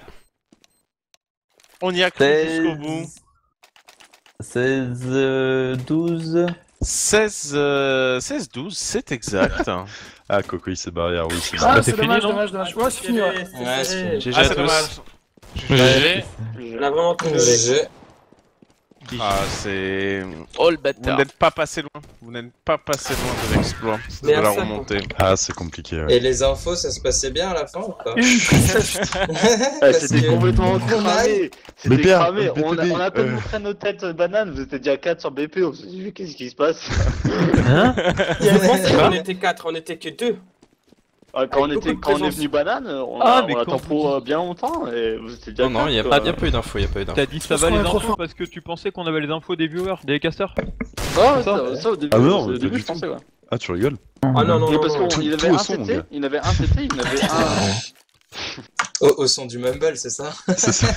On y a cru jusqu'au bout. seize, euh, douze. seize, euh, seize douze, c'est exact. Ah, Coco il s'est barré, ah oui, c'est Ah, barré. c'est dommage, dommage, dommage. Ouais, c'est fini, ouais. Ouais, c'est Ah, G G à c'est tous. dommage. G On a vraiment tout donné. Ah, c'est. Oh le Vous bâtard. n'êtes pas passé loin. Vous n'êtes pas passé loin de l'exploit. De Mais à la ça, remontée. Ah, c'est compliqué, ouais. Et les infos, ça se passait bien à la fin ou pas? Une tristesse. Ah, c'était complètement cramé. Mais C'était Pierre, cramé. B P B, On a, on a pas euh. montré nos têtes euh, bananes. Vous étiez déjà quatre sur B P. On s'est dit, qu'est-ce qui se passe? Hein Il y a une fois, on était quatre, on était que deux. Ah, Quand on Avec était, beaucoup de quand on est présence. venu banane, on Ah, a, mais on a quand tempo euh, bien longtemps et vous étiez déjà Non, non, il y a quatre, pas, quoi. y a pas eu d'infos, y a pas eu d'infos. T'as dit ça Parce va qu'on les est trop infos fort. parce que tu pensais qu'on avait les infos des viewers, des casters. Ah, ça, ça, au début, Ah, mais non, au pas début du je pensais, ouais. Ah, tu rigoles? Ah non, non, Mais non, parce non. qu'il y tout avait au un son, mon C T, gars. il y avait un C T, il y avait un. Au, au son du mumble, c'est ça? C'est ça.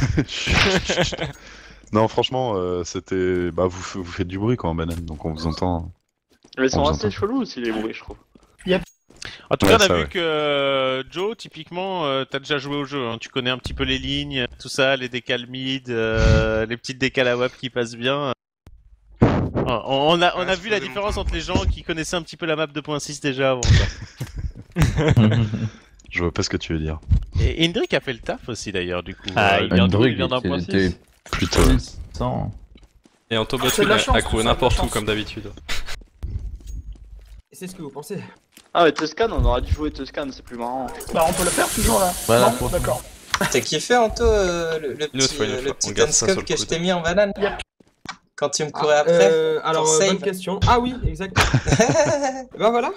Non, franchement, euh, c'était. Bah, vous, f- vous faites du bruit quand en banane, donc on vous entend. Mais ils sont On assez s'entend. chelous aussi, les bruits, je trouve. En tout Ouais, cas, on a ça, vu ouais. que euh, Joe, typiquement, euh, t'as déjà joué au jeu. Hein. Tu connais un petit peu les lignes, tout ça, les décals mid, euh, les petites décals à W A P qui passent bien. On, on a, on a vu la différence entre les gens qui connaissaient un petit peu la map deux point six déjà avant. quoi. Je vois pas ce que tu veux dire. Et Indrik a fait le taf aussi d'ailleurs, du coup. Ah, Euh, il vient d'où Hendrik, Il vient d'un point était six. Plutôt. puissant. Et Anto C'est de Botwin la a, chance, a tout couru ça, n'importe de la où chance. comme d'habitude. C'est ce que vous pensez. Ah, mais Tuscan, on aurait dû jouer Tuscan, c'est plus marrant. Bah, on peut le faire toujours là. Voilà, Non, pour- d'accord. T'as kiffé, Anto, euh, le, le Une autre petit, fois, une euh, autre le fois. petit On garde ça sur unscope le que je coude. t'ai mis en banane? Yep. Quand tu me courais après? Euh, alors, Pour euh, save. bonne question. Ah oui, exact. Bah voilà.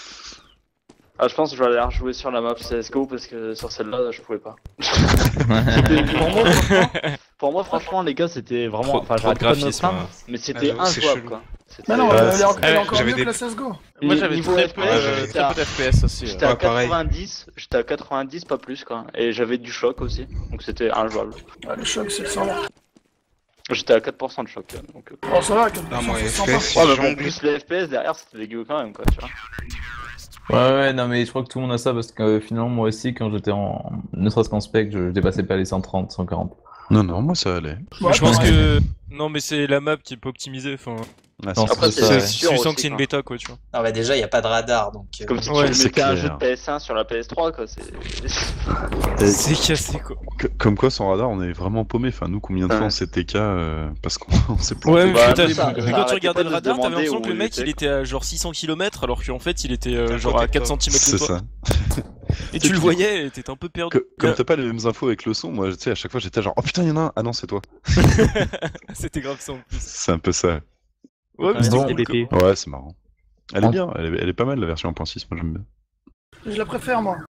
Ah, je pense que je vais aller rejouer sur la map C S G O parce que sur celle-là, je pouvais pas. C'était- pour, moi, franchement, pour moi, franchement, les gars, c'était vraiment. Trop- Enfin, trop j'arrête de pas de me graphisme, plaindre, hein. mais Ah, c'était j'avoue, c'est injouable chelou. quoi. C'était- Mais non, Ouais, elle est c'est- encore, elle est Ouais, encore j'avais mieux des- que la C S G O. Moi Et j'avais niveau très F peu, P S, euh, j'étais très à- peu d'F P S aussi. ouais. J'étais à Ouais, pareil. quatre-vingt-dix, j'étais à quatre-vingt-dix, pas plus quoi. Et j'avais du choc aussi, donc c'était injouable. Ouais, le choc, c'est le sang. J'étais à quatre pour cent de choc. Donc, euh. Bon, ça va, comme Non, moi, c'est F sympa. P S, Ouais, mais j'ai bon, jonglé. plus les F P S derrière, c'était dégueu quand même quoi, tu vois. Ouais, ouais, non, mais je crois que tout le monde a ça parce que euh, finalement, moi aussi, quand j'étais en. Ne serait-ce qu'en spec, je, je dépassais pas les cent trente, cent quarante. Non, non, moi ça allait. Ouais, je pense pareil. que. Non, mais c'est la map qui est pas optimisée. Enfin, Ah, Non, c'est- Après, c'est c'est ça, ouais. sûr tu sens aussi, que c'est une quoi. bêta, quoi, tu vois. Non, bah déjà, il n'y a pas de radar, donc. euh, Comme si Ouais, tu c'est mettais un clair. jeu de P S un sur la P S trois quoi. C'est. C'est cassé, quoi. Que- Comme quoi, sans radar, on est vraiment paumé. Enfin, nous, combien de fois Ouais. on s'est T K euh, parce qu'on on s'est planté. Ouais, mais Bah, putain, mais ça- mais ça quand tu arrêtait regardais pas le de se radar, t'avais demander l'impression où que le il mec était, il était à genre six cents kilomètres alors qu'en fait il était euh, À genre côté à de quatre toi. centimètres C'est de toi. ça. Et tu le voyais et t'étais un peu perdu. Que- Comme t'as pas les mêmes infos avec le son, moi, tu sais, à chaque fois, j'étais genre, oh putain, il y en a un. Ah non, c'est toi. C'était grave ça en plus. C'est un peu ça. Ouais, mais Bon. c'était cool, quoi. Ouais, c'est marrant. Elle est bien, elle est, elle est pas mal la version un point six, moi j'aime bien. Je la préfère, moi.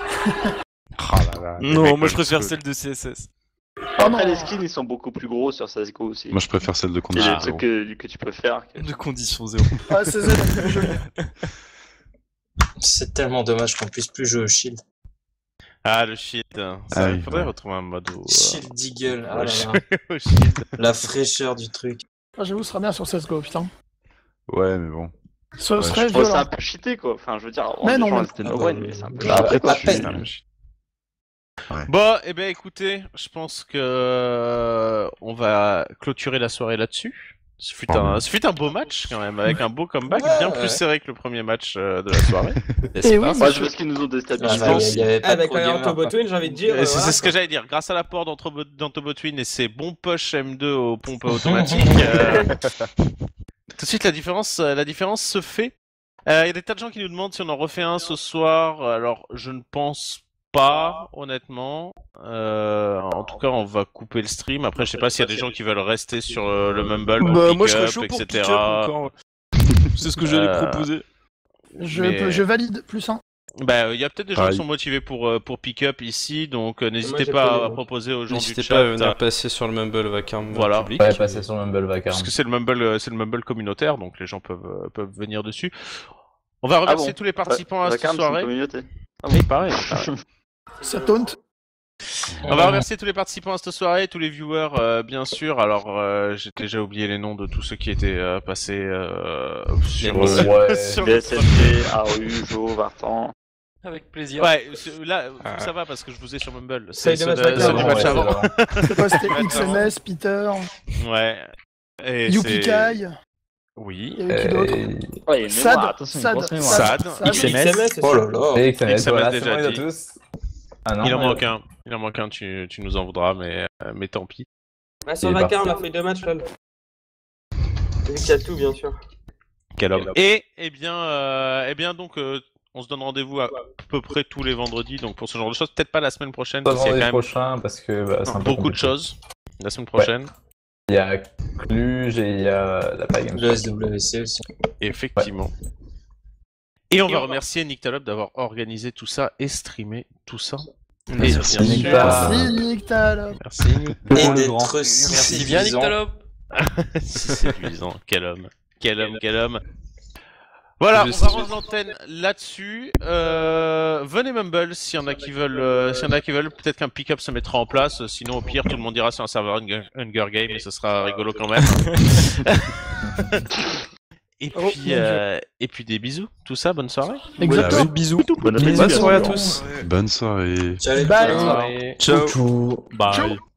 Ah là là. les Non, mecs, moi je old préfère school. celle de C S S. Ah Après, non. les skins ils sont beaucoup plus gros sur C S G O aussi. Moi je préfère celle de Il y a condition des trucs zéro. que, que tu peux faire. que- De condition zéro. Ouais, c'est Z, joli. C'est tellement dommage qu'on puisse plus jouer au shield. Ah, le shield. Ça, Ah oui, faudrait ouais. retrouver un mode où. euh, Shield Deagle, ah ouais, là je- là. au shield. La fraîcheur du truc. Ah, j'avoue, ce sera bien sur C S G O, putain. Ouais, mais bon. Ce Ouais, serait Bon, c'est un violent. peu cheaté quoi. Enfin, je veux dire, Mais en non, jouant mais- c'était no win, mais c'est un peu Bah, après, cheaté, quoi. à peine. Ah, mais je- Bon, eh ben écoutez, je pense que euh, on va clôturer la soirée là-dessus. Ce fut, Oh, un, ouais. ce fut un beau match quand même, avec un beau comeback, Ouais, bien ouais. plus serré que le premier match euh, de la soirée. Et oui, Ouais, monsieur. c'est parce qu'ils nous ont Ah, déstabilisés. bah, il y avait pas de Avec pro un gamer, Anto quoi. Botwin, j'ai envie de dire. Et euh, c'est voilà, c'est ce quoi. que j'allais dire, grâce à l'apport d'Anto- d'Anto Botwin et ses bons push M deux aux pompes automatiques, euh, tout de suite la différence, euh, la différence se fait. Euh, Il y a des tas de gens qui nous demandent si on en refait un ce soir, alors je ne pense pas, honnêtement. Euh, en tout cas, on va couper le stream. Après, je sais pas s'il y a des gens qui veulent rester sur euh, le Mumble, pour Bah, pick moi je serais up, chaud pour et pick up cetera. encore. C'est ce que j'allais Euh, proposer. Je, mais- peux- je valide plus un. Bah, il y a peut-être des gens Pareil. qui sont motivés pour, euh, pour pick up ici, donc euh, n'hésitez j'ai pas pas à, les à mots. proposer aux gens du N'hésitez chat. pas à venir passer sur le Mumble Vacarme Voilà. public. Ouais, passer sur le Mumble Vacarme. Parce que c'est le Mumble, euh, c'est le Mumble communautaire, donc les gens peuvent, euh, peuvent venir dessus. On va remercier Ah bon tous les participants à cette Vacarme, c'est une soirée. communauté. Oui, pareil. pareil. Ça taunt. On va remercier tous les participants à cette soirée, tous les viewers, euh, bien sûr. Alors, euh, j'ai déjà oublié les noms de tous ceux qui étaient euh, passés euh, sur, Ouais. euh, sur B S F P, A U, Jo, Vartan. Avec plaisir. Ouais, c'est- là, Ah. ça va parce que je vous ai sur Mumble. C'est C'est des ceux matchs de- Vacarme, ceux du ouais, match c'est avant. C'est quoi, c'était Match X M S, Peter, Ouais. Et Yuki c'est- Kai, Oui. il y avait qui d'autre? Ouais, il y a une Sad, mémoire, attention, une Sad, grosse mémoire. Sad. Sad. X M S, c'est Oh ça. là là. Et X M S, X M S voilà, déjà c'est bon, ils ont dit. tous. Ah non, Il en ouais. manque un. Il en manque un, tu, tu nous en voudras, mais, euh, mais tant pis. Ah, sur Il est vainqueur, on parti. a fait deux matchs, lol. Vu qu'il y a tout, bien sûr. Quel homme. Et, eh bien, euh, eh bien donc, euh, on se donne rendez-vous à peu près tous les vendredis, donc pour ce genre de choses. Peut-être pas la semaine prochaine, Pas parce qu'il y a vendredi quand même prochain parce que bah, c'est un peu beaucoup de compliqué. choses la semaine prochaine. Il y a Cluj et il y a la Pagam. Le S W C aussi. Effectivement. Et on va remercier Nick Talop d'avoir organisé tout ça et streamé tout ça. Et Merci, bien Nick sûr- Talop. Merci Nick Talop. Merci Nick. Et le d'être grand. si Merci bien, Nick séduisant. Talop. C'est séduisant. Quel homme. Quel homme, quel homme. Voilà, Je on sais, va je rendre l'antenne là-dessus. Euh, venez Mumble s'il y en a qui veulent, euh, s'il y en a qui veulent, peut-être qu'un pick-up se mettra en place. Sinon, au pire, tout le monde ira sur un serveur Hunger, Hunger Game et ce sera rigolo quand même. et Oh, puis, euh, et puis des bisous. Tout ça, bonne soirée. Exactement. Ouais, bisous. Bonne Bisous. appétit. Bonne soirée à tous. Bonne soirée. Ciao les Bye. gars. Bye. Ciao. Bye. Ciao.